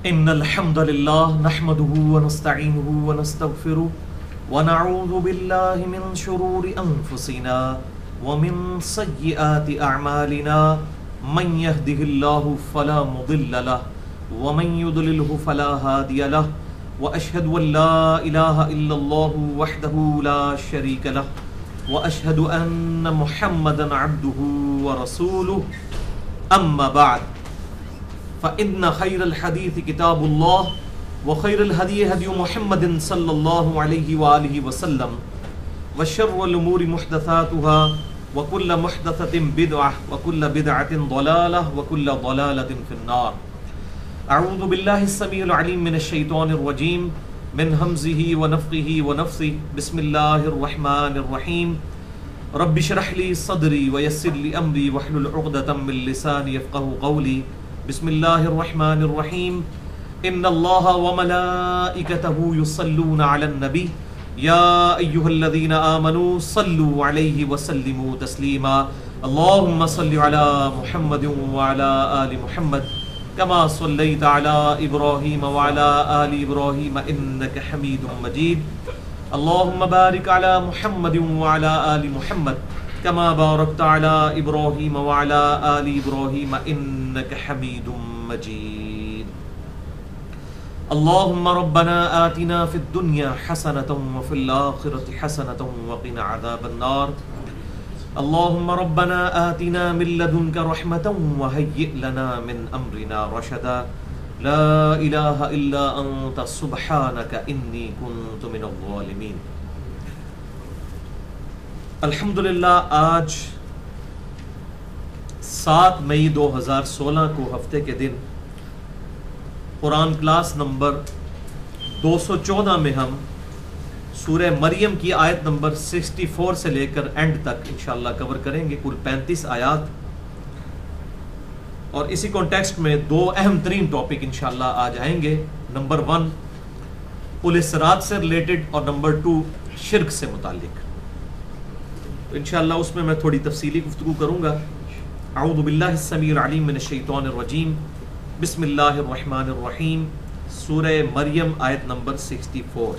إن الحمد لله نحمده ونستعينه ونستغفره ونعوذ بالله من شرور أنفسنا ومن سيئات أعمالنا من يهده الله فلا مضل له ومن يضلله فلا هادي له وأشهد أن لا إله إلا الله وحده لا شريك له وأشهد أن محمدا عبده ورسوله أما بعد فإن خير الحديث كتاب الله وخير الهدي هدي محمد صلى الله عليه وآله وسلم وشر الأمور محدثاتها وكل محدثة بدعة وكل بدعة ضلالة وكل ضلالة في النار. أعوذ بالله السميع العليم من الشيطان الرجيم من همزه ونفخه ونفثه. بسم الله الرحمن الرحيم. رب اشرح لي صدري ويسر لي أمري واحلل عقدة من لساني يفقهوا قولي. بسم الله الرحمن الرحيم. إن الله وملائكته يصلون على النبي يا أيها الذين آمنوا صلوا عليه وسلموا تسليما. اللهم صل على محمد وعلى آل محمد كما صليت على إبراهيم وعلى آل إبراهيم إنك حميد مجيد. اللهم بارك على محمد وعلى آل محمد كما باركت على إبراهيم وعلى آل إبراهيم إنك حميد مجيد. اللهم ربنا آتنا في الدنيا حسنة وفي الآخرة حسنة وقنا عذاب النار. اللهم ربنا آتنا من لدنك رحمة وهيئ لنا من أمرنا رشدا. لا إله إلا أنت سبحانك إني كنت من الظالمين. الحمدللہ آج 7 مئی 2016 کو ہفتے کے دن قرآن کلاس نمبر 214 میں ہم سورہ مریم کی آیت نمبر 64 سے لے کر اینڈ تک انشاءاللہ کور کریں گے. کل 35 آیات، اور اسی کانٹیکسٹ میں 2 اہم ترین ٹاپک انشاءاللہ آ جائیں گے. نمبر 1 پولیسرات سے ریلیٹڈ، اور نمبر 2 شرک سے متعلق. تو انشاءاللہ اس میں میں تھوڑی تفصیلی گفتگو کروں گا. اعوذ باللہ السمیع العلیم من الشیطان الرجیم. بسم اللہ الرحمن الرحیم. سورہ مریم آیت نمبر 64.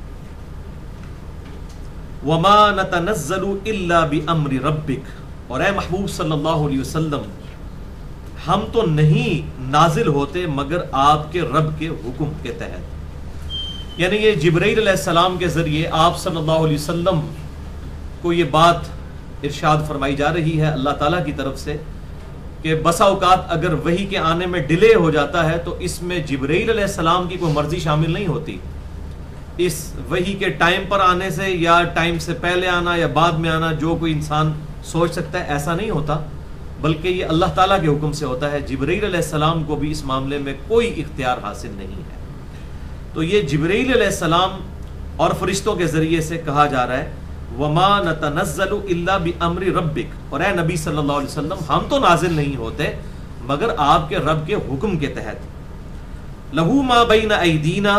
وما نتنزل الا بامر ربک. اور اے محبوب صلی اللہ علیہ وسلم، ہم تو نہیں نازل ہوتے مگر آپ کے رب کے حکم کے تحت. یعنی یہ جبرائیل علیہ السلام کے ذریعے آپ صلی اللہ علیہ وسلم کو یہ بات ارشاد فرمائی جا رہی ہے اللہ تعالیٰ کی طرف سے کہ بسا اوقات اگر وحی کے آنے میں ڈیلے ہو جاتا ہے تو اس میں جبرائیل علیہ السلام کی کوئی مرضی شامل نہیں ہوتی. اس وحی کے ٹائم پر آنے سے یا ٹائم سے پہلے آنا یا بعد میں آنا جو کوئی انسان سوچ سکتا ہے ایسا نہیں ہوتا، بلکہ یہ اللہ تعالیٰ کے حکم سے ہوتا ہے. جبرائیل علیہ السلام کو بھی اس معاملے میں کوئی اختیار حاصل نہیں ہے. تو یہ جبرائیل علیہ السلام اور فرشتوں کے ذریعے سے کہا جا رہا ہے وما نتنزل الا بامر ربک. اور اے نبی صلی اللہ علیہ وسلم، ہم تو نازل نہیں ہوتے مگر آپ کے رب کے حکم کے تحت. لہو ما بین ایدینا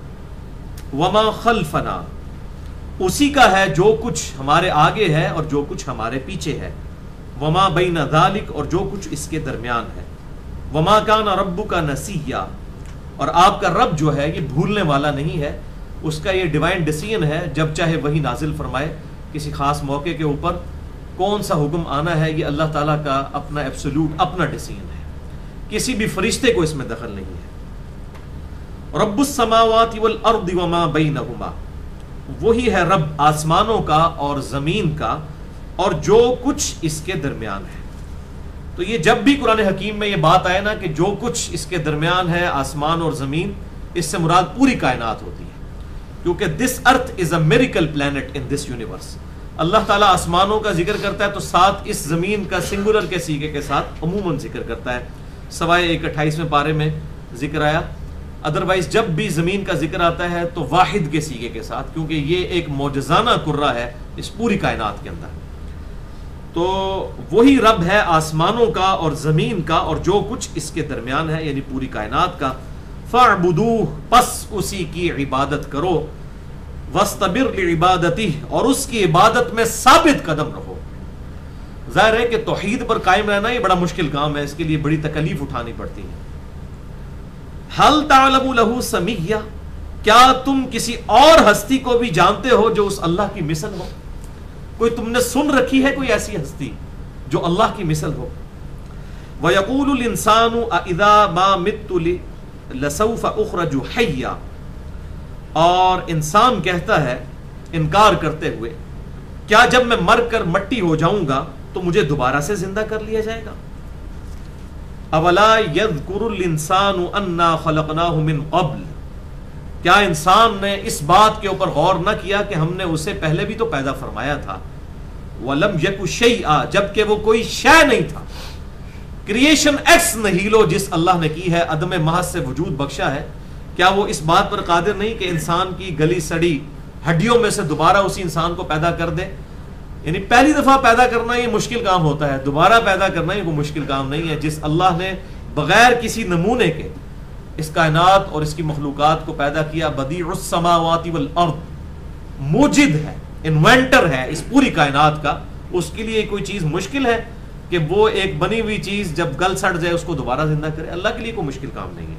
وما خلفنا. اسی کا ہے جو کچھ ہمارے آگے ہے اور جو کچھ ہمارے پیچھے ہے. وما بین ذالک، اور جو کچھ اس کے درمیان ہے. وما کان ربک نسیا. اور آپ کا رب جو ہے یہ بھولنے والا نہیں ہے. اس کا یہ ڈیوائن ڈیسیژن ہے، جب چاہے وہی نازل فرمائے. کسی خاص موقع کے اوپر کون سا حکم آنا ہے یہ اللہ تعالیٰ کا اپنا ایبسولوٹ اپنا ڈیسیژن ہے. کسی بھی فرشتے کو اس میں دخل نہیں ہے. رب السماوات والارض وما بینہما. وہی ہے رب آسمانوں کا اور زمین کا اور جو کچھ اس کے درمیان ہے. تو یہ جب بھی قرآن حکیم میں یہ بات آئے نا کہ جو کچھ اس کے درمیان ہے آسمان اور زمین، اس سے مراد پوری کائنات ہوتی ہے، کیونکہ this earth is a miracle planet in this universe. Allah تعالیٰ آسمانوں کا ذکر کرتا ہے تو ساتھ اس زمین کا سنگولر کے سیغے کے ساتھ عموماً ذکر کرتا ہے، سوائے 1:28 پارے میں ذکر آیا. ادروائز جب بھی زمین کا ذکر آتا ہے تو واحد کے سیغے کے ساتھ، کیونکہ یہ ایک معجزانہ کرہ ہے اس پوری کائنات کے اندر. تو وہی رب ہے آسمانوں کا اور زمین کا اور جو کچھ اس کے درمیان ہے، یعنی پوری کائنات کا. فاعبدوہ، پس اسی کی عبادت کرو. واستبر لعبادتہ، اور اس کی عبادت میں ثابت قدم رہو. ظاہر ہے کہ توحید پر قائم رہنا یہ بڑا مشکل کام ہے، اس کے لیے بڑی تکلیف اٹھانی پڑتی ہے. ہل تعلم لہ سمیہ، کیا تم کسی اور ہستی کو بھی جانتے ہو جو اس اللہ کی مثل ہو؟ کوئی تم نے سن رکھی ہے کوئی ایسی ہستی جو اللہ کی مثل ہو؟ وَيَقُولُ الْإِنسَانُ أَإِذَا مَا مِتُّ لَسَوْفَ أُخْرَجُ حَيًّا، اور انسان کہتا ہے انکار کرتے ہوئے، کیا جب میں مر کر مٹی ہو جاؤں گا تو مجھے دوبارہ سے زندہ کر لیا جائے گا؟ أَوَلَا يَذْكُرُ الْإِنسَانُ أَنَّا خَلَقْنَاهُ مِنْ قَبْلِ، کیا انسان نے اس بات کے اوپر غور نہ کیا کہ ہم نے اسے پہلے بھی تو پیدا فرمایا تھا؟ وَلَمْ يَكُ شَيْئًا، جبکہ وہ کوئی شے نہیں تھا، کریشن ایکس نہیلو جس اللہ نے کی ہے، عدم محض سے وجود بخشا ہے، کیا وہ اس بات پر قادر نہیں کہ انسان کی گلی سڑی ہڈیوں میں سے دوبارہ اسی انسان کو پیدا کر دے؟ یعنی پہلی دفعہ پیدا کرنا یہ مشکل کام ہوتا ہے، دوبارہ پیدا کرنا یہ کوئی مشکل کام نہیں ہے۔ جس اللہ نے بغیر کسی نمونے کے اس کائنات اور اس کی مخلوقات کو پیدا کیا، بدیع السماوات والارض، موجد ہے، انوینٹر ہے اس پوری کائنات کا، اس کے لیے کوئی چیز مشکل ہے کہ وہ ایک بنی ہوئی چیز جب گل سڑ جائے اس کو دوبارہ زندہ کرے؟ اللہ کے لیے کوئی مشکل کام نہیں ہے۔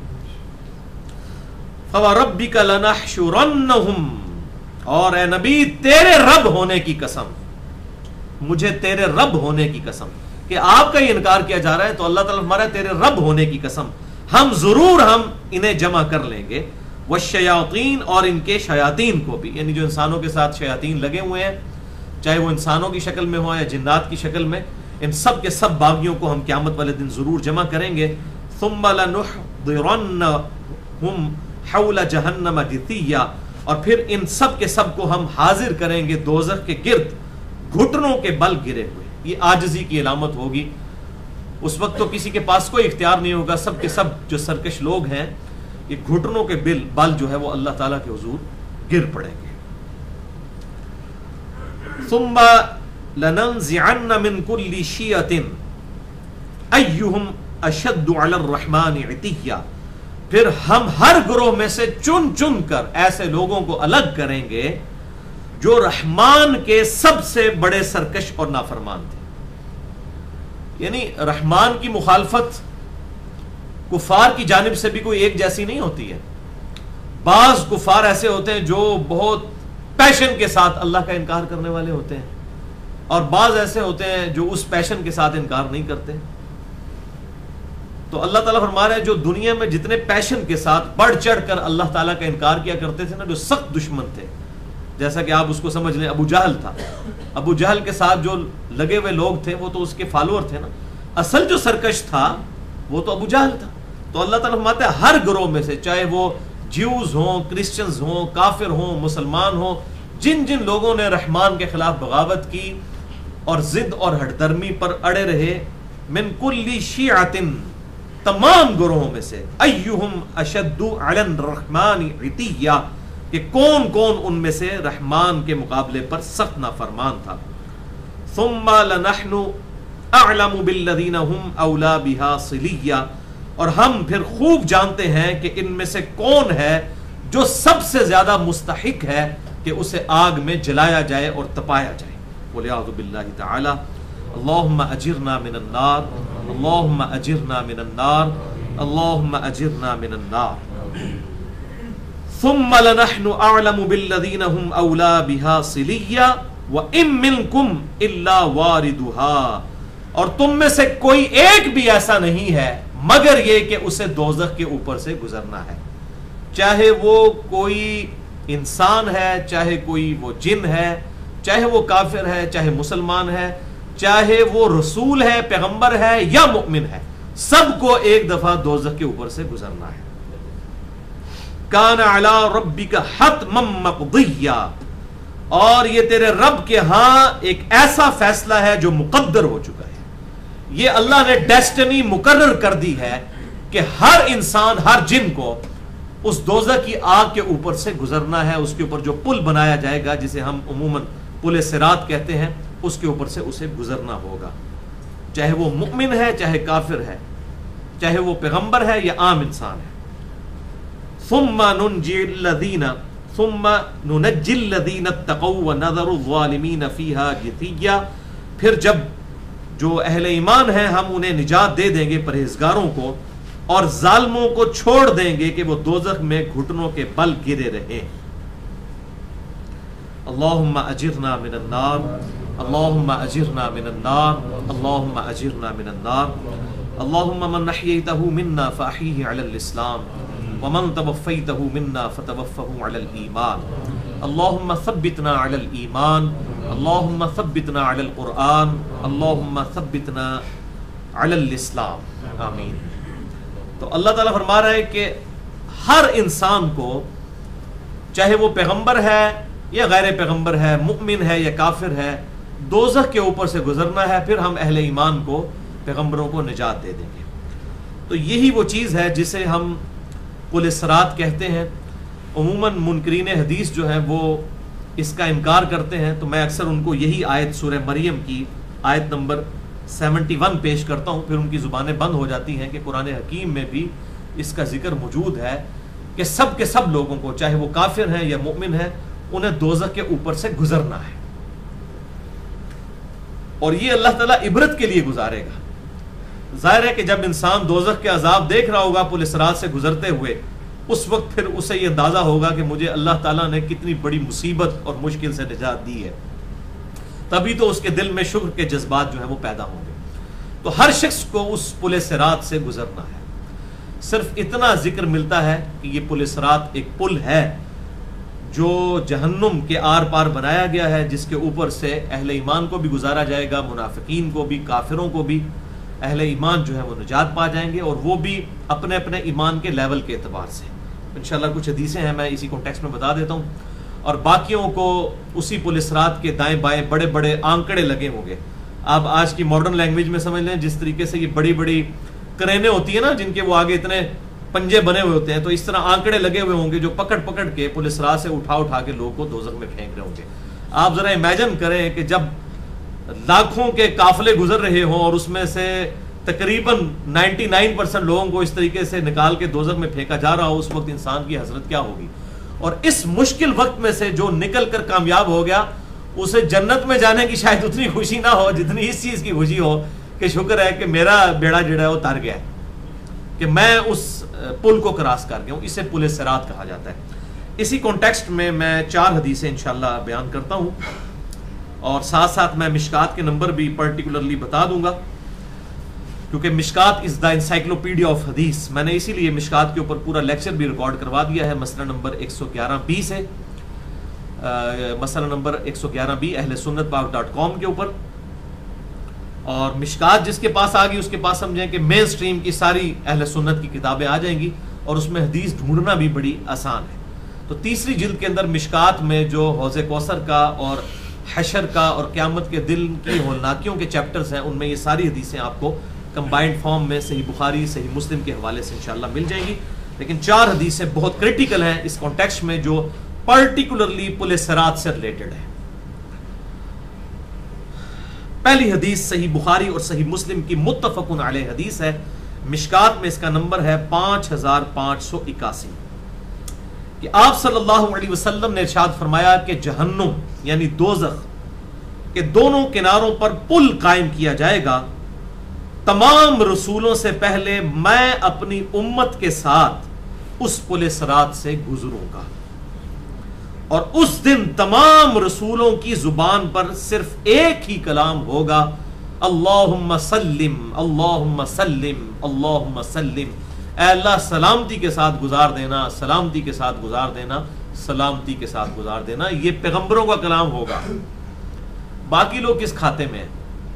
فَوَرَبِّكَ لَنَحْشُرَنَّهُمْ، اور اے نبی تیرے رب ہونے کی قسم، مجھے تیرے رب ہونے کی قسم، کہ آپ کا یہ انکار کیا جا رہا ہے تو اللہ تعالیٰ ہمارا تیرے رب ہونے کی قسم، ہم ضرور ہم انہیں جمع کر لیں گے، والشیاطین، اور ان کے شیاطین کو بھی، یعنی جو انسانوں کے ساتھ شیاطین لگے ہوئے ہیں، چاہے وہ انسانوں کی شکل میں ہو یا جنات کی شکل میں، ان سب کے سب باغیوں کو ہم قیامت والے دن ضرور جمع کریں گے۔ ثم لنحضرنہم حول جہنم جثیا، اور پھر ان سب کے سب کو ہم حاضر کریں گے دوزخ کے گرد گھٹنوں کے بل گرے ہوئے۔ یہ عاجزی کی علامت ہوگی، اس وقت تو کسی کے پاس کوئی اختیار نہیں ہوگا، سب کے سب جو سرکش لوگ ہیں یہ گھٹنوں کے بل جو ہے وہ اللہ تعالیٰ کے حضور گر پڑیں گے۔ ثم لننزعن من كل شيعة ايهم اشد على الرحمن عتيا، پھر ہم ہر گروہ میں سے چن چن کر ایسے لوگوں کو الگ کریں گے جو رحمان کے سب سے بڑے سرکش اور نافرمان تھے۔ یعنی رحمان کی مخالفت کفار کی جانب سے بھی کوئی ایک جیسی نہیں ہوتی ہے۔ بعض کفار ایسے ہوتے ہیں جو بہت پیشن کے ساتھ اللہ کا انکار کرنے والے ہوتے ہیں، اور بعض ایسے ہوتے ہیں جو اس پیشن کے ساتھ انکار نہیں کرتے۔ تو اللہ تعالیٰ فرما رہے ہیں جو دنیا میں جتنے پیشن کے ساتھ بڑھ چڑھ کر اللہ تعالیٰ کا انکار کیا کرتے تھے نا، جو سخت دشمن تھے، جیسا کہ آپ اس کو سمجھ لیں، ابو جہل تھا، ابو جہل کے ساتھ جو لگے ہوئے لوگ تھے وہ تو اس کے فالوور تھے نا، اصل جو سرکش تھا وہ تو ابو جہل تھا۔ تو اللہ تعالیٰ فرماتے ہیں ہر گروہ میں سے، چاہے وہ جیوز ہوں، کرسچنز ہوں، کافر ہوں، مسلمان ہوں، جن جن لوگوں نے رحمان کے خلاف بغاوت کی اور ضد اور ہٹ درمی پر اڑے رہے، من کل شیعۃ، تمام گروہوں میں سے، ایہم اشد علی الرحمن عتیا، کہ کون کون ان میں سے رحمان کے مقابلے پر سخت نافرمان تھا۔ ثم لنحن اعلم بالذین هم اولی بها صلیا، اور ہم پھر خوب جانتے ہیں کہ ان میں سے کون ہے جو سب سے زیادہ مستحق ہے کہ اسے آگ میں جلایا جائے اور تپایا جائے۔ والعیاذ باللہ تعالی۔ اللہم اجرنا من النار، اللہم اجرنا من النار، اللہم اجرنا من النار۔ ثم لنحن اعلم بالذین هم اولی بها صلیا وان منکم الا واردها، اور تم میں سے کوئی ایک بھی ایسا نہیں ہے مگر یہ کہ اسے دوزخ کے اوپر سے گزرنا ہے، چاہے وہ کوئی انسان ہے، چاہے کوئی وہ جن ہے، چاہے وہ کافر ہے، چاہے مسلمان ہے، چاہے وہ رسول ہے، پیغمبر ہے یا مؤمن ہے، سب کو ایک دفعہ دوزخ کے اوپر سے گزرنا ہے۔ کان علی ربک حتما مقضیا، اور یہ تیرے رب کے ہاں ایک ایسا فیصلہ ہے جو مقدر ہو چکا ہے، یہ اللہ نے ڈیسٹنی مقرر کر دی ہے کہ ہر انسان، ہر جن کو اس دوزخ کی آگ کے اوپر سے گزرنا ہے۔ اس کے اوپر جو پل بنایا جائے گا، جسے ہم عموماً پل صراط کہتے ہیں، اس کے اوپر سے اسے گزرنا ہوگا، چاہے وہ مؤمن ہے، چاہے کافر ہے، چاہے وہ پیغمبر ہے یا عام انسان ہے۔ ثم ننجی الذین اتقوا ونذر الظالمین فیہا جثیا، پھر جب جو اہل ایمان ہیں ہم انہیں نجات دے دیں گے، پرہیزگاروں کو، اور ظالموں کو چھوڑ دیں گے کہ وہ دوزخ میں گھٹنوں کے بل گرے رہیں۔ اللہم اجرنا من النار، اللہم اجرنا من النار، اللہم اجرنا من النار۔ اللہم من احییتہ منا فاحیہ علی الاسلام ومن توفیتہ منا فتوفہ علی الایمان۔ اللہم ثبتنا علی الایمان، اللہم ثبتنا علی القرآن، اللہم ثبتنا علی الاسلام، آمین۔ تو اللہ تعالیٰ فرما رہا ہے کہ ہر انسان کو، چاہے وہ پیغمبر ہے یا غیر پیغمبر ہے، مؤمن ہے یا کافر ہے، دوزخ کے اوپر سے گزرنا ہے، پھر ہم اہل ایمان کو، پیغمبروں کو نجات دے دیں گے۔ تو یہی وہ چیز ہے جسے ہم پل صراط کہتے ہیں۔ عموماً منکرین حدیث جو ہیں وہ اس کا انکار کرتے ہیں، تو میں اکثر ان کو یہی آیت سورہ مریم کی آیت نمبر 71 پیش کرتا ہوں، پھر ان کی زبانیں بند ہو جاتی ہیں کہ قرآن حکیم میں بھی اس کا ذکر موجود ہے کہ سب کے سب لوگوں کو، چاہے وہ کافر ہیں یا مومن ہیں، انہیں دوزخ کے اوپر سے گزرنا ہے، اور یہ اللہ تعالیٰ عبرت کے لیے گزارے گا۔ ظاہر ہے کہ جب انسان دوزخ کے عذاب دیکھ رہا ہوگا پل صراط سے گزرتے ہوئے، اس وقت پھر اسے یہ اندازہ ہوگا کہ مجھے اللہ تعالیٰ نے کتنی بڑی مصیبت اور مشکل سے نجات دی ہے، تبھی تو اس کے دل میں شکر کے جذبات جو ہیں وہ پیدا ہوں گے۔ تو ہر شخص کو اس پل صراط سے گزرنا ہے۔ صرف اتنا ذکر ملتا ہے کہ یہ پل صراط ایک پل ہے جو جہنم کے آر پار بنایا گیا ہے، جس کے اوپر سے اہل ایمان کو بھی گزارا جائے گا، منافقین کو بھی، کافروں کو بھی۔ اہل ایمان جو ہے وہ نجات پا جائیں گے، اور وہ بھی اپنے اپنے ایمان کے لیول کے اعتبار سے۔ انشاءاللہ کچھ حدیثیں ہیں، میں اسی کانٹیکسٹ میں بتا دیتا ہوں، اور باقیوں کو اسی پل صراط کے دائیں بائیں بڑے بڑے آنکڑے لگے ہوں گے۔ آپ آج کی ماڈرن لینگویج میں سمجھ لیں، جس طریقے سے یہ بڑی بڑی کرینے ہوتی ہیں نا، جن کے وہ آگے اتنے پنجے بنے ہوئے ہوتے ہیں، تو اس طرح آنکڑے لگے ہوئے ہوں گے جو پکڑ پکڑ کے پل صراط سے اٹھا کے لوگوں کو دوزخ میں پھینک رہے ہوں گے۔ آپ ذرا امیجن کریں کہ جب لاکھوں کے قافلے گزر رہے ہوں اور اس میں سے تقریباً 99% لوگوں کو اس طریقے سے نکال کے دوزخ میں پھینکا جا رہا ہو، اس وقت انسان کی حسرت کیا ہوگی۔ اور اس مشکل وقت میں سے جو نکل کر کامیاب ہو گیا، اسے جنت میں جانے کی شاید اتنی خوشی نہ ہو جتنی اس چیز کی خوشی ہو کہ شکر ہے کہ میرا بیڑا جڑا ہے وہ تر گیا ہے، کہ میں اس پل کو کراس کر گیا ہوں۔ اسے پل صراط کہا جاتا ہے۔ اسی کانٹیکسٹ میں 4 حدیثیں انشاءاللہ بیان کرتا ہوں، اور ساتھ ساتھ میں مشکات کے نمبر بھی پرٹیکولرلی بتا دوں گا، کیونکہ مشکات از دا انسائکلوپیڈیا آف حدیث۔ میں نے اسی لیے مشکات کے اوپر پورا لیکچر بھی ریکارڈ کروا دیا ہے، مسئلہ نمبر 111B سے، مسئلہ نمبر 111B اہل سنت پاک.com کے اوپر۔ اور مشکات جس کے پاس آ گئی اس کے پاس سمجھیں کہ مین سٹریم کی ساری اہل سنت کی کتابیں آ جائیں گی، اور اس میں حدیث ڈھونڈنا بھی بڑی آسان ہے۔ تو تیسری جلد کے اندر مشکات میں جو حوض کوثر کا اور حشر کا اور قیامت کے دن کی ہولناکیوں کے چیپٹرز ہیں، ان میں یہ ساری حدیثیں آپ کو کمبائنڈ فارم میں صحیح بخاری صحیح مسلم کے حوالے سے انشاءاللہ مل جائیں گی۔ لیکن 4 حدیثیں بہت کریٹیکل ہیں اس کانٹیکسٹ میں، جو پرٹیکولرلی پل صراط سے ریلیٹڈ ہے۔ پہلی حدیث صحیح بخاری اور صحیح مسلم کی متفقن علیہ حدیث ہے، مشکات میں اس کا نمبر ہے 5581، کہ آپ صلی اللہ علیہ وسلم نے ارشاد فرمایا کہ جہنم یعنی دوزخ کے دونوں کناروں پر پل قائم کیا جائے گا، تمام رسولوں سے پہلے میں اپنی امت کے ساتھ اس پل صراط سے گزروں گا، اور اس دن تمام رسولوں کی زبان پر صرف ایک ہی کلام ہوگا، اللہم سلم اللہم سلم اللہم سلم، اے اللہ سلامتی کے ساتھ گزار دینا، سلامتی کے ساتھ گزار دینا، سلامتی کے ساتھ گزار دینا۔ یہ پیغمبروں کا کلام ہوگا، باقی لوگ کس کھاتے میں ہیں؟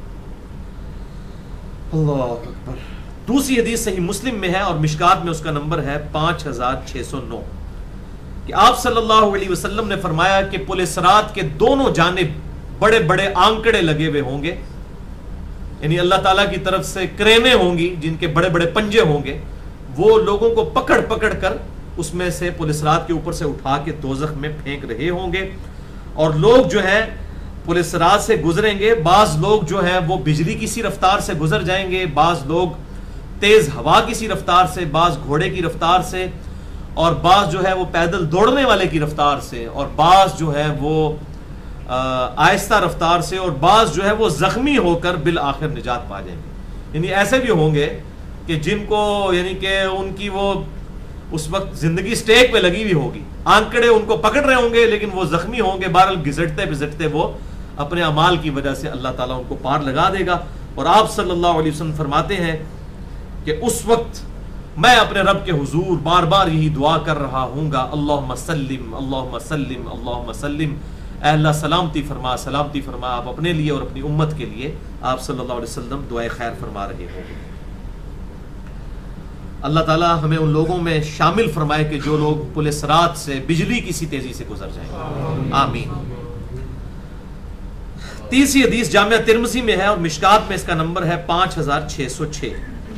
اللہ اکبر۔ دوسری حدیث صحیح مسلم میں ہے اور مشکات میں اس کا نمبر ہے 5609، کہ آپ صلی اللہ علیہ وسلم نے فرمایا کہ پل صراط کے دونوں جانب بڑے بڑے آنکڑے لگے ہوئے ہوں گے، یعنی اللہ تعالیٰ کی طرف سے کرینے ہوں گی جن کے بڑے بڑے پنجے ہوں گے، وہ لوگوں کو پکڑ پکڑ کر اس میں سے پل صراط کے اوپر سے اٹھا کے دوزخ میں پھینک رہے ہوں گے، اور لوگ جو ہیں پل صراط سے گزریں گے، بعض لوگ جو ہیں وہ بجلی کی سی رفتار سے گزر جائیں گے، بعض لوگ تیز ہوا کی سی رفتار سے، بعض گھوڑے کی رفتار سے، اور بعض جو ہے وہ پیدل دوڑنے والے کی رفتار سے، اور بعض جو ہے وہ آہستہ رفتار سے، اور بعض جو ہے وہ زخمی ہو کر بالآخر نجات پا جائیں گے۔ یعنی ایسے بھی ہوں گے کہ جن کو یعنی کہ ان کی وہ اس وقت زندگی سٹیک پہ لگی ہوئی ہوگی, آنکڑے ان کو پکڑ رہے ہوں گے لیکن وہ زخمی ہوں گے, بہرحال گھسٹتے پھسٹتے وہ اپنے اعمال کی وجہ سے اللہ تعالیٰ ان کو پار لگا دے گا. اور آپ صلی اللہ علیہ وسلم فرماتے ہیں کہ اس وقت میں اپنے رب کے حضور بار بار یہی دعا کر رہا ہوں گا, اللہم سلم اللہم سلم اللہم سلم, اے اللہ سلامتی فرما سلامتی فرما. آپ اپنے لیے اور اپنی امت کے لیے آپ صلی اللہ علیہ وسلم دعائے خیر فرما رہے ہوں گے. اللہ تعالیٰ ہمیں ان لوگوں میں شامل فرمائے کہ جو لوگ پل صراط سے بجلی کی سی تیزی سے گزر جائیں, آمین. تیسری حدیث جامعہ ترمذی میں ہے اور مشکات میں اس کا نمبر ہے 5606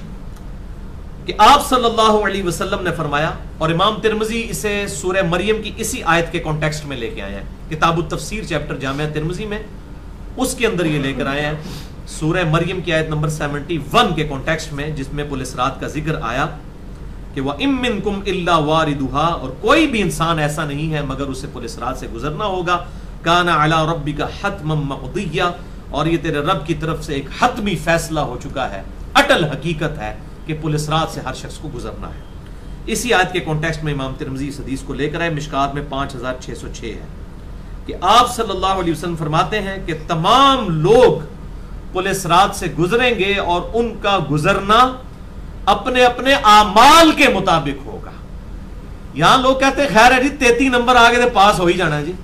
کہ آپ صلی اللہ علیہ وسلم نے فرمایا, اور امام ترمذی اسے سورہ مریم کی اسی آیت کے کانٹیکسٹ میں لے کے آئے ہیں, کتاب التفسیر چیپٹر جامعہ ترمذی میں اس کے اندر یہ لے کر آئے ہیں سورہ مریم کی آیت نمبر 71 کے کانٹیکسٹ میں, جس میں پل صراط کا ذکر آیا کہ وَإِن مِّنكُمْ إِلَّا وَارِدُهَا, اور کوئی بھی انسان ایسا نہیں ہے مگر اسے پل صراط سے گزرنا ہوگا, کَانَ عَلَىٰ رَبِّكَ حَتْمًا مَقْضِيًّا, اور یہ تیرے رب کی طرف سے ایک حتمی فیصلہ ہو چکا ہے, اٹل حقیقت ہے کہ پل صراط سے ہر شخص کو گزرنا ہے. اسی آیت کے کانٹیکسٹ میں امام ترمذی اس حدیث کو لے کر آئے, مشکات میں 5606 ہے کہ آپ صلی اللہ علیہ وسلم فرماتے ہیں کہ تمام لوگ پل صراط سے گزریں گے اور ان کا گزرنا اپنے اپنے اعمال کے مطابق ہوگا. یہاں لوگ کہتے ہیں خیر ہے جی 33 نمبر آگے تو پاس ہو ہی جانا ہے جی.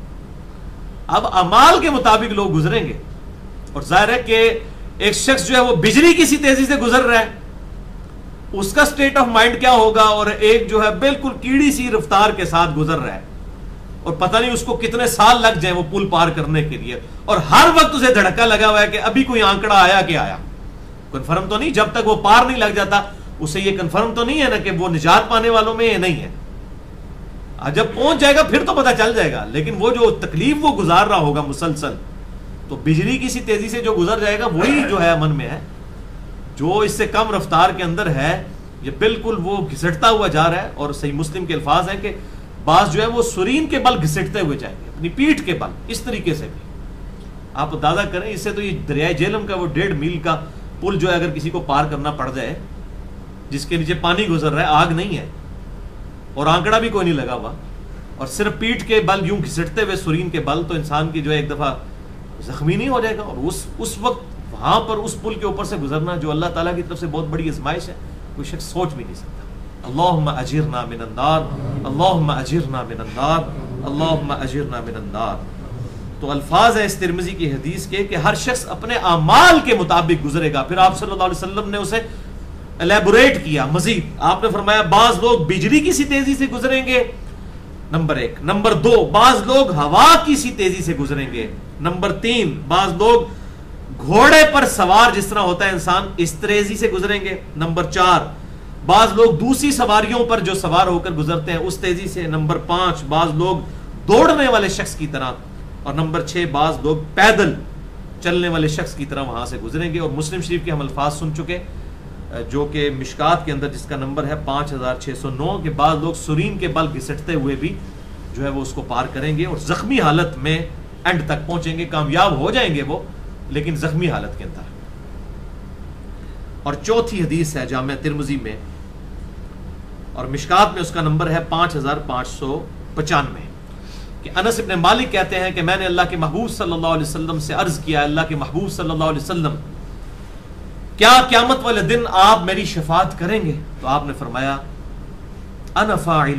اب اعمال کے مطابق لوگ گزریں گے, اور ظاہر ہے کہ ایک شخص جو ہے وہ بجلی کی سی تیزی سے گزر رہا ہے, اس کا سٹیٹ آف مائنڈ کیا ہوگا, اور ایک جو ہے بالکل کیڑی سی رفتار کے ساتھ گزر رہا ہے اور پتہ نہیں اس کو کتنے سال لگ جائیں وہ پل پار کرنے کے لیے, اور ہر وقت اسے دھڑکا لگا ہوا ہے کہ ابھی کوئی آنکڑا آیا کہ آیا, کنفرم تو نہیں, جب تک وہ پار نہیں لگ جاتا اسے یہ کنفرم تو نہیں ہے نا کہ وہ نجات پانے والوں میں یہ نہیں ہے. جب پہنچ جائے گا پھر تو پتہ چل جائے گا, لیکن وہ جو تکلیف وہ گزار رہا ہوگا مسلسل, تو بجلی کی سی تیزی سے جو گزر جائے گا وہی جو ہے من میں ہے. جو اس سے کم رفتار کے اندر ہے یہ بالکل وہ گھسٹتا ہوا جا رہا ہے, اور صحیح مسلم کے الفاظ ہیں کہ بعض جو ہے وہ سرین کے بل گھسٹتے ہوئے جائیں گے, اپنی پیٹھ کے بل. اس طریقے سے بھی آپ اندازہ کریں, اس سے تو یہ دریائے جہلم کا وہ 1.5 میل کا پل جو ہے اگر کسی کو پار کرنا پڑ جائے, جس کے نیچے پانی گزر رہا ہے, آگ نہیں ہے اور آنکڑا بھی کوئی نہیں لگا ہوا, اور صرف پیٹھ کے بل یوں گھسٹتے ہوئے سرین کے بل, تو انسان کی جو ہے ایک دفعہ زخمی نہیں ہو جائے گا. اور اس وقت وہاں پر اس پل کے اوپر سے گزرنا جو اللہ تعالیٰ کی طرف سے بہت بڑی آزمائش ہے, کوئی شخص سوچ بھی نہیں سکتا. اللہم اجرنا من النار, اللہم اجرنا من النار, اللہم اجرنا من النار. تو الفاظ ہیں اس ترمذی کی حدیث کے کہ ہر شخص اپنے اعمال کے مطابق گزرے گا. پھر آپ صلی اللہ علیہ وسلم نے اسے الیبوریٹ کیا مزید, آپ نے فرمایا بعض لوگ بجلی کی سی تیزی سے گزریں گے, نمبر 1. نمبر 2, بعض لوگ ہوا کی سی تیزی سے گزریں گے. نمبر 3, بعض لوگ گھوڑے پر سوار جس طرح ہوتا ہے انسان اس تیزی سے گزریں گے. نمبر 4, بعض لوگ دوسری سواریوں پر جو سوار ہو کر گزرتے ہیں اس تیزی سے. نمبر 5, بعض لوگ دوڑنے والے شخص کی طرح. اور نمبر 6, بعض لوگ پیدل چلنے والے شخص کی طرح وہاں سے گزریں گے. اور مسلم شریف کے ہم الفاظ سن چکے جو کہ مشکات کے اندر جس کا نمبر ہے 5609 کہ بعض لوگ سرین کے بل گھسٹتے ہوئے بھی جو ہے وہ اس کو پار کریں گے اور زخمی حالت میں اینڈ تک پہنچیں گے. کامیاب ہو جائیں گے وہ, لیکن زخمی حالت کے اندر. اور چوتھی حدیث ہے جامعہ ترمذی میں اور مشکات میں, اس کا نمبر ہے 5595 کہ انس ابن مالک کہتے ہیں کہ میں نے اللہ کے محبوب صلی اللہ علیہ وسلم سے عرض کیا, اللہ کے محبوب صلی اللہ علیہ وسلم کیا قیامت والے دن آپ میری شفاعت کریں گے؟ تو آپ نے فرمایا انا فاعل,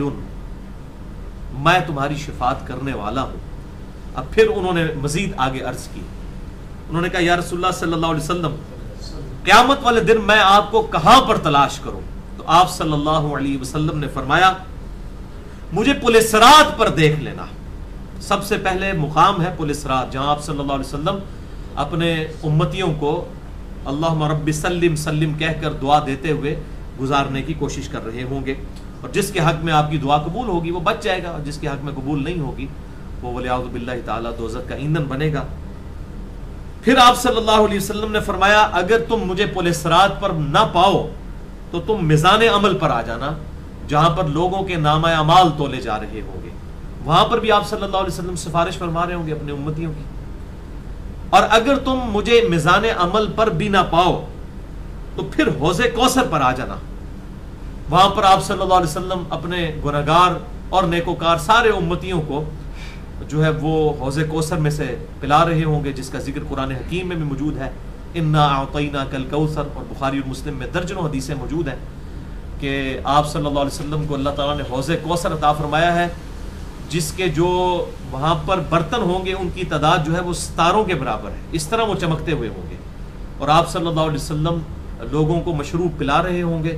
میں تمہاری شفاعت کرنے والا ہوں. اب پھر انہوں نے مزید آگے عرض کی, انہوں نے کہا یا رسول اللہ صلی اللہ علیہ وسلم قیامت والے دن میں آپ کو کہاں پر تلاش کروں؟ تو آپ صلی اللہ علیہ وسلم نے فرمایا مجھے پل صراط پر دیکھ لینا. سب سے پہلے مقام ہے پل صراط, جہاں آپ صلی اللہ علیہ وسلم اپنے امتیوں کو اللہم رب سلم سلم کہہ کر دعا دیتے ہوئے گزارنے کی کوشش کر رہے ہوں گے. اور جس کے حق میں آپ کی دعا قبول ہوگی وہ بچ جائے گا, اور جس کے حق میں قبول نہیں ہوگی وہ ولیعوذ باللہ تعالیٰ دوزخ کا ایندھن بنے گا. پھر آپ صلی اللہ علیہ وسلم نے فرمایا اگر تم مجھے پل صراط پر نہ پاؤ تو تم میزان عمل پر آ جانا, جہاں پر لوگوں کے نامہ اعمال تولے جا رہے ہوں گے. وہاں پر بھی آپ صلی اللہ علیہ وسلم سفارش فرما رہے ہوں گے اپنے امتیوں کی. اور اگر تم مجھے میزان عمل پر بھی نہ پاؤ تو پھر حوض کوثر پر آ جانا، وہاں پر آپ صلی اللہ علیہ وسلم اپنے گنہگار اور نیکوکار سارے امتیوں کو جو ہے وہ حوض کوثر میں سے پلا رہے ہوں گے، جس کا ذکر قرآن حکیم میں بھی موجود ہے، انا اعطیناک الکوثر، اور بخاری اور مسلم میں درجنوں حدیثیں موجود ہیں کہ آپ صلی اللہ علیہ وسلم کو اللہ تعالیٰ نے حوض کوثر عطا فرمایا ہے، جس کے جو وہاں پر برتن ہوں گے ان کی تعداد جو ہے وہ ستاروں کے برابر ہے، اس طرح وہ چمکتے ہوئے ہوں گے، اور آپ صلی اللہ علیہ وسلم لوگوں کو مشروب پلا رہے ہوں گے۔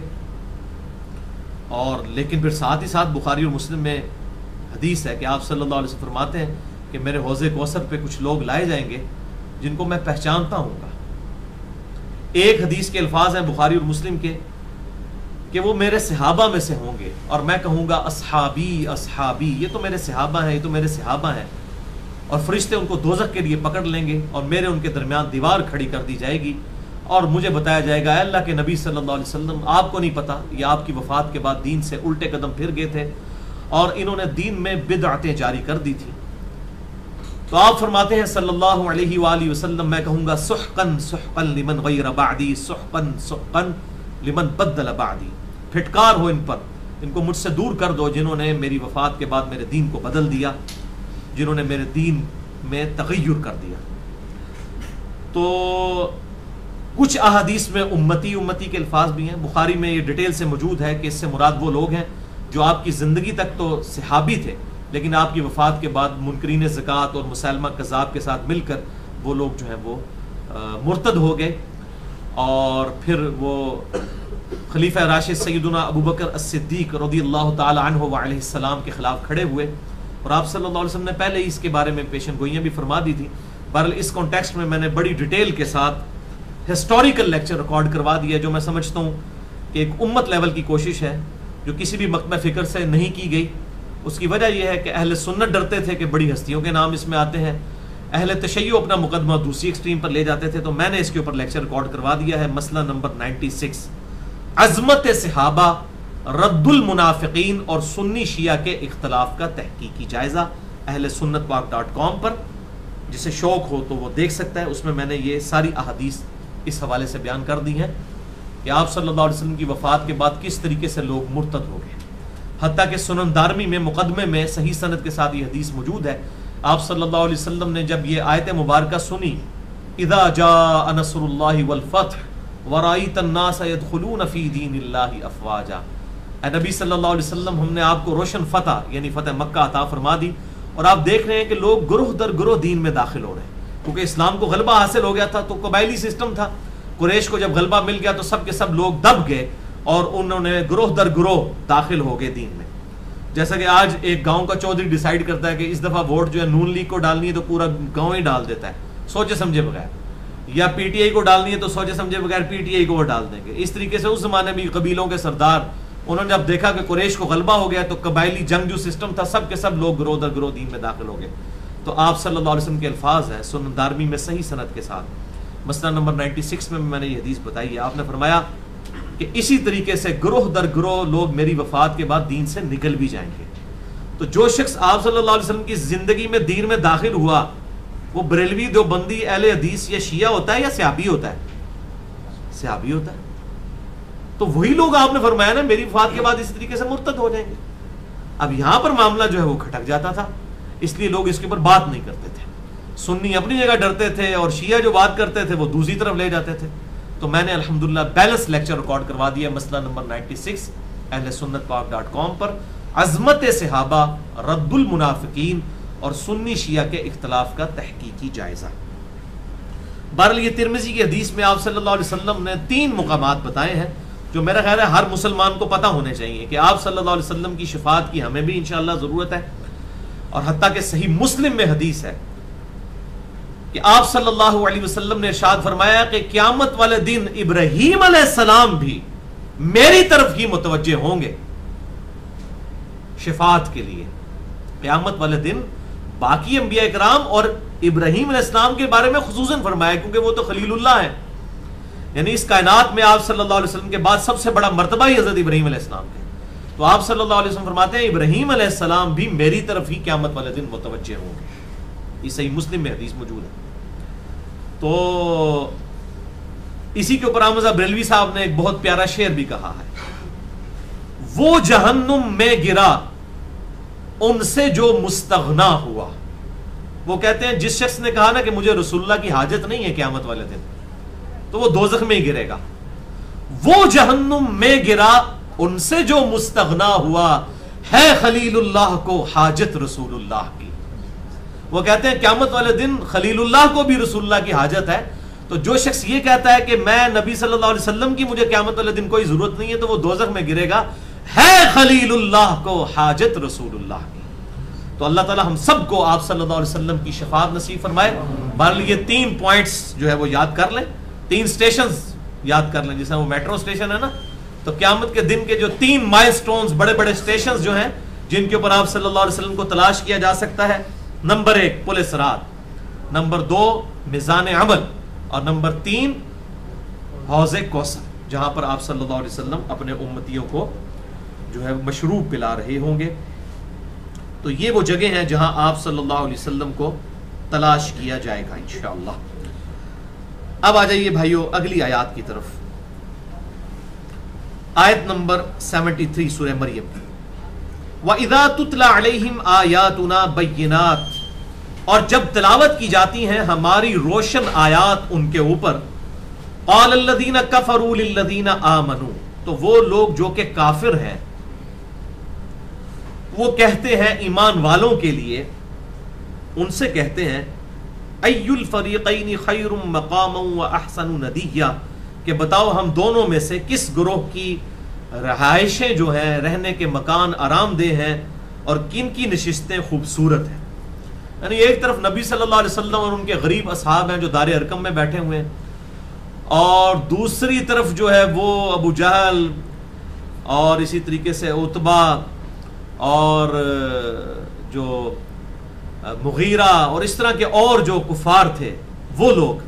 اور لیکن پھر ساتھ ہی ساتھ بخاری اور مسلم میں حدیث ہے کہ آپ صلی اللہ علیہ وسلم فرماتے ہیں کہ میرے حوض کوثر پہ کچھ لوگ لائے جائیں گے جن کو میں پہچانتا ہوں گا۔ ایک حدیث کے الفاظ ہیں بخاری اور مسلم کے کہ وہ میرے صحابہ میں سے ہوں گے، اور میں کہوں گا اصحابی اصحابی، یہ تو میرے صحابہ ہیں، یہ تو میرے صحابہ ہیں، اور فرشتے ان کو دوزخ کے لیے پکڑ لیں گے اور میرے ان کے درمیان دیوار کھڑی کر دی جائے گی، اور مجھے بتایا جائے گا اے اللہ کے نبی صلی اللہ علیہ وسلم، آپ کو نہیں پتا یہ آپ کی وفات کے بعد دین سے الٹے قدم پھر گئے تھے اور انہوں نے دین میں بدعتیں جاری کر دی تھی۔ تو آپ فرماتے ہیں صلی اللہ علیہ وآلہ وسلم، میں کہوں گا سحقن سحقن لمن غیر بعدی، سحقن سحقن لمن بدل بعدی، پھٹکار ہو ان پر، ان کو مجھ سے دور کر دو جنہوں نے میری وفات کے بعد میرے دین کو بدل دیا، جنہوں نے میرے دین میں تغیر کر دیا۔ تو کچھ احادیث میں امتی امتی کے الفاظ بھی ہیں، بخاری میں یہ ڈیٹیل سے موجود ہے کہ اس سے مراد وہ لوگ ہیں جو آپ کی زندگی تک تو صحابی تھے، لیکن آپ کی وفات کے بعد منکرین زکوٰۃ اور مسلمہ کذاب کے ساتھ مل کر وہ لوگ جو ہیں وہ مرتد ہو گئے، اور پھر وہ خلیفہ راشد سیدنا ابو بکر الصدیق رضی اللہ تعالی عنہ وعلیہ السلام کے خلاف کھڑے ہوئے، اور آپ صلی اللہ علیہ وسلم نے پہلے ہی اس کے بارے میں پیشن گوئیاں بھی فرما دی تھی۔ بہرحال اس کانٹیکسٹ میں نے بڑی ڈیٹیل کے ساتھ ہسٹوریکل لیکچر ریکارڈ کروا دیا، جو میں سمجھتا ہوں کہ ایک امت لیول کی کوشش ہے جو کسی بھی مکتبہ فکر سے نہیں کی گئی۔ اس کی وجہ یہ ہے کہ اہل سنت ڈرتے تھے کہ بڑی ہستیوں کے نام اس میں آتے ہیں، اہل تشیع اپنا مقدمہ دوسری ایکسٹریم پر لے جاتے تھے، تو میں نے اس کے اوپر لیکچر ریکارڈ کروا دیا ہے، مسئلہ نمبر 96، عظمت صحابہ، رد المنافقین اور سنی شیعہ کے اختلاف کا تحقیقی جائزہ، اہل سنت پاک.com پر، جسے شوق ہو تو وہ دیکھ سکتا ہے۔ اس میں نے یہ ساری احادیث اس حوالے سے بیان کر دی ہیں کہ آپ صلی اللہ علیہ وسلم کی وفات کے بعد کس طریقے سے لوگ مرتد ہو گئے، حتیٰ کہ سنن دارمی میں مقدمے میں صحیح سند کے ساتھ یہ حدیث موجود ہے۔ آپ صلی اللہ علیہ وسلم نے جب یہ آیت مبارکہ سنی، اذا جاء نصر اللہ والفتح ورأیت الناس يدخلون فی دین اللہ افواجا، اے نبی صلی اللہ علیہ وسلم، ہم نے آپ کو روشن فتح یعنی فتح مکہ عطا فرما دی، اور آپ دیکھ رہے ہیں کہ لوگ گروہ در گروہ دین میں داخل ہو رہے ہیں، کیونکہ اسلام کو غلبہ حاصل ہو گیا تھا، تو قبائلی سسٹم تھا، قریش کو جب غلبہ مل گیا تو سب کے سب لوگ دب گئے اور انہوں نے گروہ در گروہ داخل ہو گئے دین میں۔ جیسا کہ آج ایک گاؤں کا چودھری ڈیسائیڈ کرتا ہے کہ اس دفعہ ووٹ جو ہے نون لیگ کو ڈالنی ہے تو پورا گاؤں ہی ڈال دیتا ہے سوچے سمجھے بغیر، یا پی ٹی آئی کو ڈالنی ہے تو سوچے سمجھے بغیر پی ٹی آئی کو وہ ڈال دیں گے۔ اس طریقے سے اس زمانے میں قبیلوں کے سردار، انہوں نے جب دیکھا کہ قریش کو غلبہ ہو گیا تو قبائلی جنگ جو سسٹم تھا، سب کے سب لوگ گروہ در گروہ دین میں داخل ہو گئے۔ تو آپ صلی اللہ علیہ وسلم کے الفاظ ہیں سنن دارمی میں صحیح سند کے ساتھ، مسئلہ نمبر 96 میں نے یہ حدیث بتائی ہے۔ آپ نے فرمایا کہ اسی طریقے سے گروہ در گروہ لوگ میری وفات کے بعد دین سے نکل بھی جائیں گے۔ تو جو شخص آپ صلی اللہ علیہ وسلم کی زندگی میں دین میں داخل ہوا، وہ بریلوی، دیوبندی، اہل حدیث یا شیعہ ہوتا ہے یا صحابی ہوتا ہے؟ صحابی ہوتا ہے۔ تو وہی لوگ آپ نے فرمایا نا میری وفات کے بعد اسی طریقے سے مرتد ہو جائیں گے۔ اب یہاں پر معاملہ جو ہے وہ کھٹک جاتا تھا، اس لیے لوگ اس کے اوپر بات نہیں کرتے تھے، سنی اپنی جگہ ڈرتے تھے اور شیعہ جو بات کرتے تھے وہ دوسری طرف لے جاتے تھے۔ تو میں نے الحمدللہ بیلنس لیکچر ریکارڈ کروا دیا، مسئلہ نمبر 96 اہل سنت پاک.com پر، عظمت صحابہ، رد المنافقین اور سنی شیعہ کے اختلاف کا تحقیقی جائزہ۔ بہرحال یہ ترمذی کی حدیث میں آپ صلی اللہ علیہ وسلم نے 3 مقامات بتائے ہیں جو میرا خیال ہے ہر مسلمان کو پتہ ہونے چاہیے کہ آپ صلی اللہ علیہ وسلم کی شفاعت کی ہمیں بھی انشاءاللہ ضرورت ہے، اور حتیٰ کہ صحیح مسلم میں حدیث ہے کہ آپ صلی اللہ علیہ وسلم نے ارشاد فرمایا کہ قیامت والے دن ابراہیم علیہ السلام بھی میری طرف ہی متوجہ ہوں گے شفاعت کے لیے۔ قیامت والے دن باقی انبیاء اکرام اور ابراہیم علیہ السلام کے بارے میں خصوصاً فرمایا کیونکہ وہ تو خلیل اللہ ہیں، یعنی اس کائنات میں آپ صلی اللہ علیہ وسلم کے بعد سب سے بڑا مرتبہ ہی حضرت ابراہیم علیہ السلام کا۔ تو آپ صلی اللہ علیہ وسلم فرماتے ہیں ابراہیم علیہ السلام بھی میری طرف ہی قیامت والے دن متوجہ ہوں گے۔ یہ صحیح مسلم میں حدیث موجود ہے۔ تو اسی کے اوپر احمد بریلوی صاحب نے ایک بہت پیارا شعر بھی کہا ہے، وہ جہنم میں گرا ان سے جو مستغنا ہوا. وہ کہتے ہیں جس شخص نے کہا نا کہ مجھے رسول اللہ کی حاجت نہیں ہے قیامت والے دن، تو وہ دوزخ میں ہی گرے گا. وہ جہنم میں گرا ان سے جو مستغنا ہوا، ہے خلیل اللہ کو حاجت رسول اللہ کی. وہ کہتے ہیں قیامت والے دن خلیل اللہ کو بھی رسول اللہ کی حاجت ہے. تو جو شخص یہ کہتا ہے کہ میں نبی صلی اللہ علیہ وسلم کی مجھے قیامت والے دن کوئی ضرورت نہیں ہے، تو وہ دوزخ میں گرے گا. ہے خلیل اللہ کو حاجت رسول اللہ کی. تو اللہ تعالی ہم سب کو آپ صلی اللہ علیہ وسلم کی شفاعت نصیب فرمائے. بہرحال یہ 3 پوائنٹس جو ہے وہ یاد کر لیں، 3 سٹیشنز یاد کر لیں. جیسے وہ میٹرو سٹیشن ہے نا، تو قیامت کے دن کے جو 3 مائل سٹونز، بڑے بڑے سٹیشنز جو ہیں جن کے اوپر آپ صلی اللہ علیہ وسلم کو تلاش کیا جا سکتا ہے. نمبر 1 پل صراط، نمبر 2 میزان عمل، اور نمبر 3 حوض کوثر، جہاں پر آپ صلی اللہ علیہ وسلم اپنے امتیوں کو جو ہے مشروب پلا رہے ہوں گے. تو یہ وہ جگہ ہیں جہاں آپ صلی اللہ علیہ وسلم کو تلاش کیا جائے گا انشاءاللہ. اب آ جائیے بھائیو اگلی آیات کی طرف. آیت نمبر 73 سورہ مریم. وَإِذَا تُتْلَى عَلَيْهِمْ آيَاتُنَا بَيِّنَاتٍ، اور جب تلاوت کی جاتی ہیں ہماری روشن آیات ان کے اوپر، قَالَ الَّذِينَ كَفَرُوا لِلَّذِينَ آمَنُوا، تو وہ لوگ جو کہ کافر ہیں وہ کہتے ہیں ایمان والوں کے لیے، ان سے کہتے ہیں اَيُّ الْفَرِيقَيْنِ خَيْرٌ مَقَامًا وَأَحْسَنُ نَدِيًّا، کہ بتاؤ ہم دونوں میں سے کس گروہ کی رہائشیں جو ہیں، رہنے کے مکان آرام دہ ہیں، اور کن کی نشستیں خوبصورت ہیں. یعنی ایک طرف نبی صلی اللہ علیہ وسلم اور ان کے غریب اصحاب ہیں جو دار ارقم میں بیٹھے ہوئے ہیں، اور دوسری طرف جو ہے وہ ابو جہل اور اسی طریقے سے عتبہ اور جو مغیرہ اور اس طرح کے اور جو کفار تھے وہ لوگ،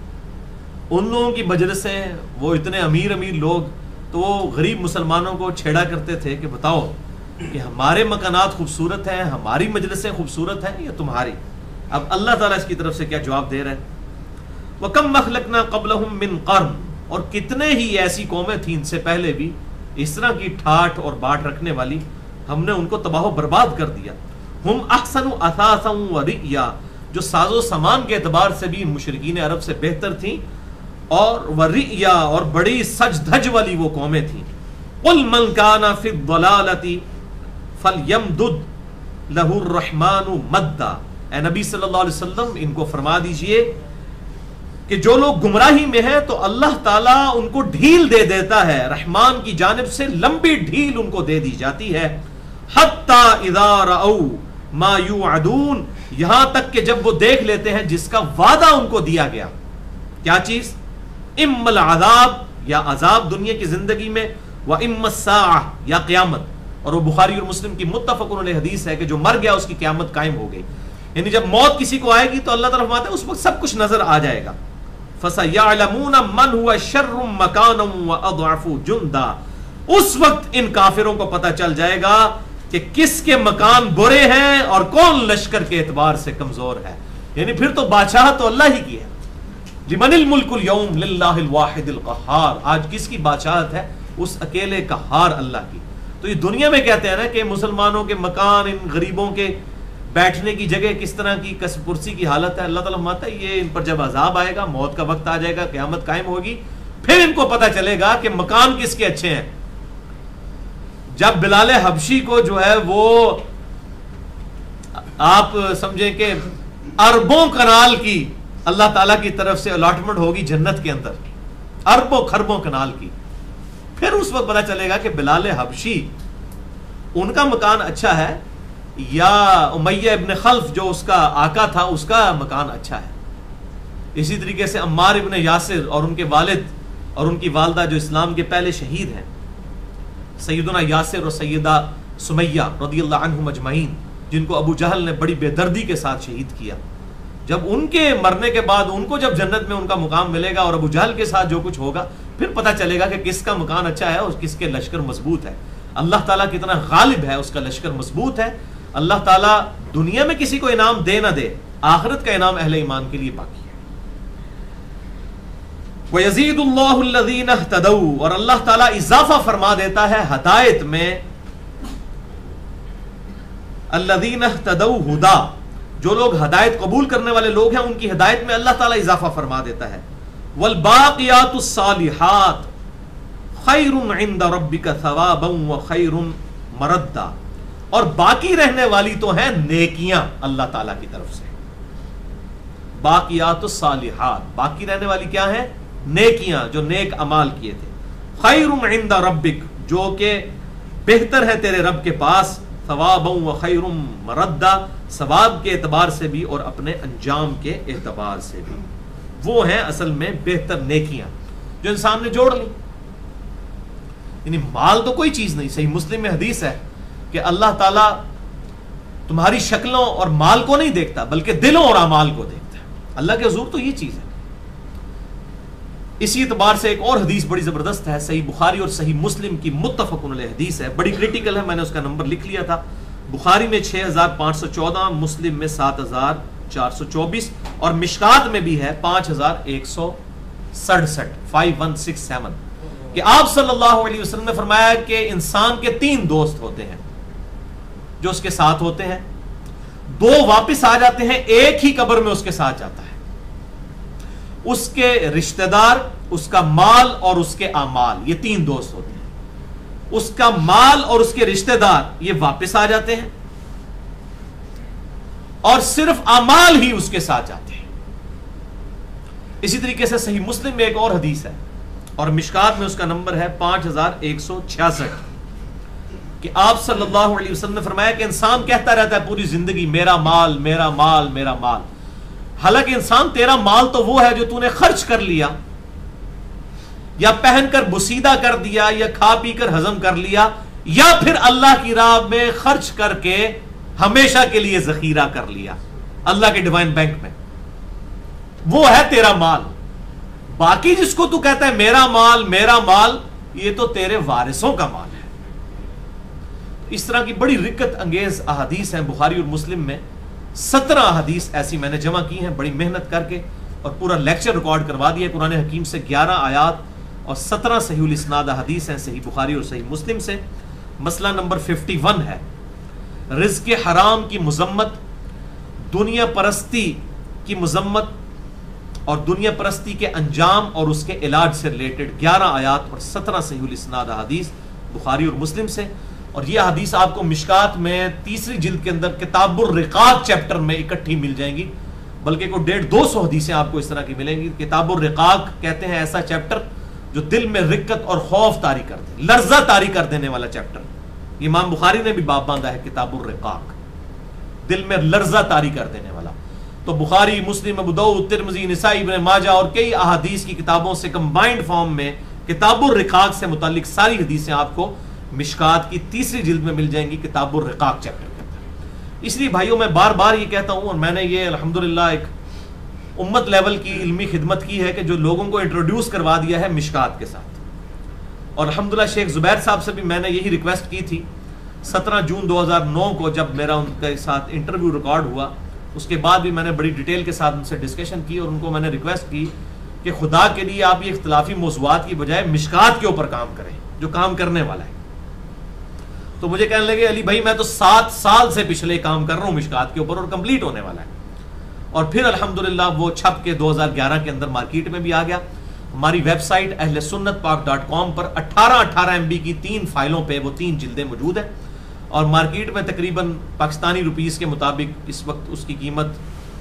ان لوگوں کی مجلسیں، وہ اتنے امیر لوگ، تو وہ غریب مسلمانوں کو چھیڑا کرتے تھے کہ بتاؤ کہ ہمارے مکانات خوبصورت ہیں، ہماری مجلسیں خوبصورت ہیں یا تمہاری. اب اللہ تعالیٰ اس کی طرف سے کیا جواب دے رہے ہیں؟ وَكَمْ مَخْلَقْنَا قَبْلَهُمْ مِنْ قَرْنٍ، اور کتنے ہی ایسی قومیں تھیں ان سے پہلے بھی اس طرح کی ٹھاٹ اور باٹ رکھنے والی، ہم نے ان کو تباہ و برباد کر دیا. ہم احسن اثاثا ورئیا، جو ساز و سامان کے اعتبار سے بھی مشرکین عرب سے بہتر تھیں، اور ورئیا، اور بڑی سج دھج والی وہ قومیں تھیں. قل من کان فی الضلالۃ فلیمدد لہ الرحمن مدا، اے نبی صلی اللہ علیہ وسلم ان کو فرما دیجئے کہ جو لوگ گمراہی میں ہیں تو اللہ تعالیٰ ان کو ڈھیل دے دیتا ہے، رحمان کی جانب سے لمبی ڈھیل ان کو دے دی جاتی ہے. حتی اذا رأوا ما یوعدون، یہاں تک کہ جب وہ دیکھ لیتے ہیں جس کا وعدہ ان کو دیا گیا. کیا چیز؟ اما العذاب، یا عذاب دنیا کی زندگی میں، و اما الساعہ، یا قیامت. اور وہ بخاری اور مسلم کی متفق علیہ حدیث ہے کہ جو مر گیا اس کی قیامت قائم ہو گئی. یعنی جب موت کسی کو آئے گی تو اللہ تعالیٰ فرماتا ہے اس وقت سب کچھ نظر آ جائے گا. فَسَيَعْلَمُونَ مَنْ هُوَ شَرٌّ مَكَانًا وَأَضْعَفُ جُنْدًا، اس وقت ان کافروں کو پتہ چل جائے گا کہ کس کے مکان برے ہیں اور کون لشکر کے اعتبار سے کمزور ہے. یعنی پھر تو بادشاہ تو اللہ ہی کی ہے. لمن الملک اليوم للہ الواحد القہار، آج کس کی بادشاہت ہے؟ اس اکیلے قہار اللہ کی. تو یہ دنیا میں کہتے ہیں نا کہ مسلمانوں کے مکان، ان غریبوں کے بیٹھنے کی جگہ کس طرح کی کس پرسی کی حالت ہے. اللہ تعالیٰ فرماتا ہے یہ ان پر جب عذاب آئے گا، موت کا وقت آ جائے گا، قیامت قائم ہوگی، پھر ان کو پتہ چلے گا کہ مکان کس کے اچھے ہیں. جب بلال حبشی کو جو ہے وہ آپ سمجھیں کہ اربوں کنال کی اللہ تعالیٰ کی طرف سے الاٹمنٹ ہوگی جنت کے اندر، اربوں خربوں کنال کی، پھر اس وقت پتہ چلے گا کہ بلال حبشی ان کا مکان اچھا ہے یا امیہ ابن خلف جو اس کا آقا تھا اس کا مکان اچھا ہے. اسی طریقے سے عمار ابن یاسر اور ان کے والد اور ان کی والدہ جو اسلام کے پہلے شہید ہیں، سیدنا یاسر اور سیدہ سمیہ رضی اللہ عنہم اجمعین، جن کو ابو جہل نے بڑی بے دردی کے ساتھ شہید کیا، جب ان کے مرنے کے بعد ان کو جب جنت میں ان کا مقام ملے گا اور ابو جہل کے ساتھ جو کچھ ہوگا، پھر پتہ چلے گا کہ کس کا مکان اچھا ہے اور کس کے لشکر مضبوط ہے. اللہ تعالیٰ کتنا غالب ہے، اس کا لشکر مضبوط ہے. اللہ تعالیٰ دنیا میں کسی کو انعام دے نہ دے، آخرت کا انعام اہل ایمان کے لیے باقی ہے. وَيَزِيدُ اللَّهُ الَّذِينَ اهْتَدَوْا، اور اللہ تعالیٰ اضافہ فرما دیتا ہے ہدایت میں، الَّذِينَ اهْتَدَوْا هُدًى، جو لوگ ہدایت قبول کرنے والے لوگ ہیں ان کی ہدایت میں اللہ تعالیٰ اضافہ فرما دیتا ہے. وَالْبَاقِيَاتُ الصَّالِحَاتُ خَيْرٌ عِنْدَ رَبِّكَ ثَوَابًا وَخَيْرٌ مَرَدًّا، اور باقی رہنے والی تو ہیں نیکیاں اللہ تعالیٰ کی طرف سے. باقیات الصالحات، باقی رہنے والی کیا ہیں؟ نیکیاں، جو نیک اعمال کیے تھے. خیر عند ربک، جو کہ بہتر ہے تیرے رب کے پاس. ثوابا وخیر مردا، ثواب کے اعتبار سے بھی اور اپنے انجام کے اعتبار سے بھی. وہ ہیں اصل میں بہتر نیکیاں جو انسان نے جوڑ لی. یعنی مال تو کوئی چیز نہیں. صحیح مسلم میں حدیث ہے کہ اللہ تعالیٰ تمہاری شکلوں اور مال کو نہیں دیکھتا بلکہ دلوں اور اعمال کو دیکھتا ہے. اللہ کے حضور تو یہ چیز ہے. اسی اعتبار سے ایک اور حدیث بڑی زبردست ہے، صحیح بخاری اور صحیح مسلم کی متفق علیہ حدیث ہے، بڑی کریٹیکل ہے، میں نے اس کا نمبر لکھ لیا تھا. بخاری میں 6514، مسلم میں 7424 اور مشکات میں بھی ہے 5167، 5167، کہ آپ صلی اللہ علیہ وسلم نے فرمایا کہ انسان کے 3 دوست ہوتے ہیں جو اس کے ساتھ ہوتے ہیں. 2 واپس آ جاتے ہیں، ایک ہی قبر میں اس کے ساتھ جاتا ہے. اس کے رشتہ دار، اس کا مال اور اس کے اعمال، یہ 3 دوست ہوتے ہیں. اس کا مال اور اس کے رشتہ دار یہ واپس آ جاتے ہیں اور صرف اعمال ہی اس کے ساتھ جاتے ہیں. اسی طریقے سے صحیح مسلم میں ایک اور حدیث ہے اور مشکات میں اس کا نمبر ہے 5166، کہ آپ صلی اللہ علیہ وسلم نے فرمایا کہ انسان کہتا رہتا ہے پوری زندگی میرا مال میرا مال میرا مال. حالانکہ انسان تیرا مال تو وہ ہے جو تو نے خرچ کر لیا، یا پہن کر بسیدہ کر دیا، یا کھا پی کر ہضم کر لیا، یا پھر اللہ کی راہ میں خرچ کر کے ہمیشہ کے لیے ذخیرہ کر لیا اللہ کے ڈیوائن بینک میں. وہ ہے تیرا مال. باقی جس کو تو کہتا ہے میرا مال، یہ تو تیرے وارثوں کا مال ہے. اس طرح کی بڑی رکت انگیز احادیث ہیں بخاری اور مسلم میں. 17 احادیث ایسی میں نے جمع کی ہیں بڑی محنت کر کے، اور پورا لیکچر ریکارڈ کروا دیا قرآن حکیم سے. 11 آیات اور 17 صحیح الاسناد احادیث ہیں صحیح بخاری اور صحیح مسلم سے. مسئلہ نمبر 51 ہے رزق حرام کی مذمت، دنیا پرستی کی مذمت اور دنیا پرستی کے انجام اور اس کے علاج سے ریلیٹڈ 11 آیات اور 17 صحیح الاسناد احادیث بخاری اور مسلم سے. اور یہ حدیث آپ کو مشکات میں 3ری جلد کے اندر کتاب الرقاق چیپٹر میں اکٹھی مل جائیں گی، بلکہ کوئی 150-200 حدیثیں آپ کو اس طرح کی ملیں گی. کتاب الرقاق کہتے ہیں ایسا چیپٹر جو دل میں رقت اور خوف طاری کر دے، لرزہ طاری کر دینے والا چیپٹر. امام بخاری نے بھی باب باندھا ہے کتاب الرقاق، دل میں لرزہ طاری کر دینے والا. تو بخاری، مسلم، ابو داؤد، ترمذی، نسائی، ابن ماجہ اور کئی احادیث کی کتابوں سے کمبائنڈ فارم میں کتاب الرقاق سے متعلق ساری حدیثیں آپ کو مشکات کی 3ری جلد میں مل جائیں گی کتاب الرقاق چیپٹر کے اندر. اس لیے بھائیوں میں بار بار یہ کہتا ہوں، اور میں نے یہ الحمدللہ ایک امت لیول کی علمی خدمت کی ہے کہ جو لوگوں کو انٹروڈیوس کروا دیا ہے مشکات کے ساتھ. اور الحمدللہ شیخ زبیر صاحب سے بھی میں نے یہی ریکویسٹ کی تھی 17 جون 2009 کو جب میرا ان کے ساتھ انٹرویو ریکارڈ ہوا. اس کے بعد بھی میں نے بڑی ڈیٹیل کے ساتھ ان سے ڈسکشن کی اور ان کو میں نے ریکویسٹ کی کہ خدا کے لیے آپ یہ اختلافی موضوعات کی بجائے مشکات کے اوپر کام کریں جو کام کرنے والا ہے. تو مجھے کہنے لگے علی بھائی میں تو 7 سال سے پچھلے کام کر رہا ہوں مشکات کے اوپر اور کمپلیٹ ہونے والا ہے. اور پھر الحمدللہ وہ چھپ کے 2011 کے اندر مارکیٹ میں بھی آ گیا. ہماری ویب سائٹ اہل سنت پاک.com پر 18 MB کی 3 فائلوں پہ وہ 3 جلدیں موجود ہیں، اور مارکیٹ میں تقریباً پاکستانی روپیز کے مطابق اس وقت اس کی قیمت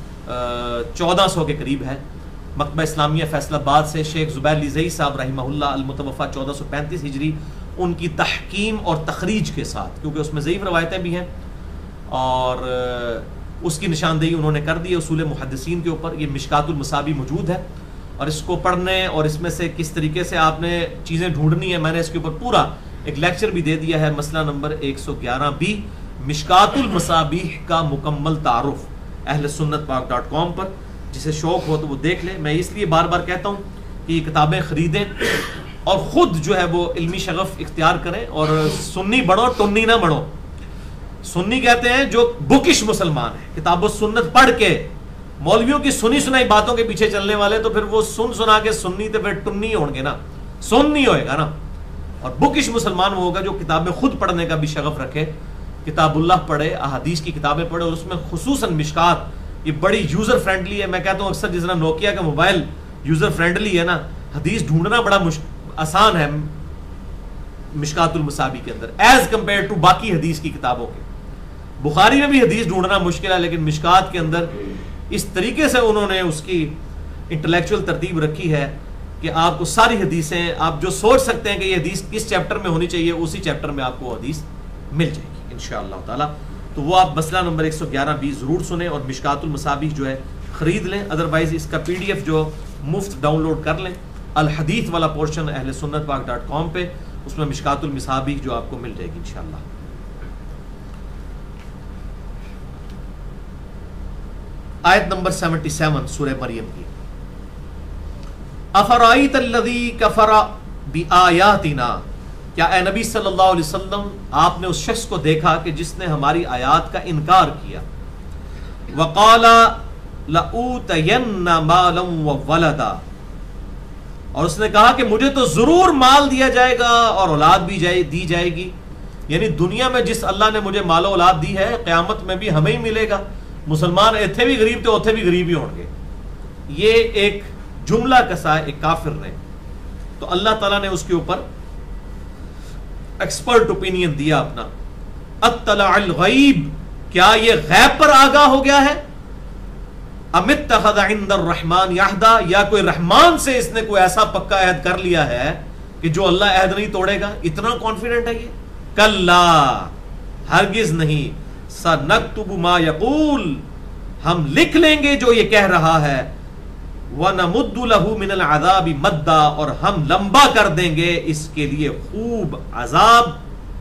1400 کے قریب ہے. مکتبہ اسلامیہ فیصل آباد سے شیخ زبیر لیزئی صاحب رحمہ اللہ المتوفہ 1435 ہجری ان کی تحکیم اور تخریج کے ساتھ، کیونکہ اس میں ضعیف روایتیں بھی ہیں اور اس کی نشاندہی انہوں نے کر دی اصول محدثین کے اوپر. یہ مشکات المصابیح موجود ہے اور اس کو پڑھنے اور اس میں سے کس طریقے سے آپ نے چیزیں ڈھونڈنی ہے میں نے اس کے اوپر پورا ایک لیکچر بھی دے دیا ہے. مسئلہ نمبر 111B مشکات المصابیح کا مکمل تعارف اہل سنت پاک.com پر. جسے شوق ہو تو وہ دیکھ لے. میں اس لیے بار بار کہتا ہوں کہ یہ کتابیں خریدیں اور خود جو ہے وہ علمی شغف اختیار کریں اور سنی بڑھو ٹنی نہ بڑھو. سنی کہتے ہیں جو بکش مسلمان ہے، کتاب و سنت پڑھ کے مولویوں کی سنی سنائی باتوں کے پیچھے چلنے والے تو پھر وہ سن سنا کے سنی تو پھر ٹنی ہوں گے نا، سن نہیں ہوئے گا نا. اور بکش مسلمان وہ ہوگا جو کتابیں خود پڑھنے کا بھی شغف رکھے، کتاب اللہ پڑھے، احادیث کی کتابیں پڑھے، اور اس میں خصوصاً مشکات، یہ بڑی یوزر فرینڈلی ہے. میں کہتا ہوں اکثر جس طرح نوکیا کا موبائل یوزر فرینڈلی ہے نا، حدیث ڈھونڈنا بڑا آسان ہے مشکات المصابیح کے اندر ایز کمپیئر ٹو باقی حدیث کی کتابوں کے. بخاری میں بھی حدیث ڈھونڈنا مشکل ہے، لیکن مشکات کے اندر اس طریقے سے انہوں نے اس کی انٹلیکچوئل ترتیب رکھی ہے کہ آپ کو ساری حدیثیں، آپ جو سوچ سکتے ہیں کہ یہ حدیث کس چیپٹر میں ہونی چاہیے، اسی چیپٹر میں آپ کو حدیث مل جائے گی انشاءاللہ تعالی. تو وہ آپ مسئلہ نمبر 111 ضرور سنیں اور مشکات المصابیح جو ہے خرید لیں. ادروائز اس کا PDF جو مفت ڈاؤن لوڈ کر لیں، الحدیث والا پورشن اہل سنت پاک .com پہ، اس میں مشکات المصابیح جو آپ کو مل جائے گی انشاءاللہ. آیت نمبر 77 سورہ مریم کی. افرائیت الذی کفر بآیاتنا، کیا اے نبی صلی اللہ علیہ وسلم آپ نے اس شخص کو دیکھا کہ جس نے ہماری آیات کا انکار کیا. وقال لأوتین مالا وولدا، اور اس نے کہا کہ مجھے تو ضرور مال دیا جائے گا اور اولاد بھی دی جائے گی. یعنی دنیا میں جس اللہ نے مجھے مال و اولاد دی ہے، قیامت میں بھی ہمیں ہی ملے گا. مسلمان ایتھے بھی غریب تھے، اوتھے بھی غریب ہی ہوں گے. یہ ایک جملہ کسا ایک کافر نے، تو اللہ تعالیٰ نے اس کے اوپر ایکسپرٹ اوپینین دیا اپنا. اطلع الغیب، کیا یہ غیب پر آگاہ ہو گیا ہے؟ ام اتخذ عند الرحمن عہدا، یا کوئی رحمان سے اس نے کوئی ایسا پکا عہد کر لیا ہے کہ جو اللہ عہد نہیں توڑے گا. اتنا کانفیڈنٹ ہے یہ؟ کلا، ہرگز نہیں. سنکتب ما یقول، ہم لکھ لیں گے جو یہ کہہ رہا ہے. وَنَمُدُّ لَهُ مِنَ الْعَذَابِ مَدًّا، اور ہم لمبا کر دیں گے اس کے لیے خوب عذاب.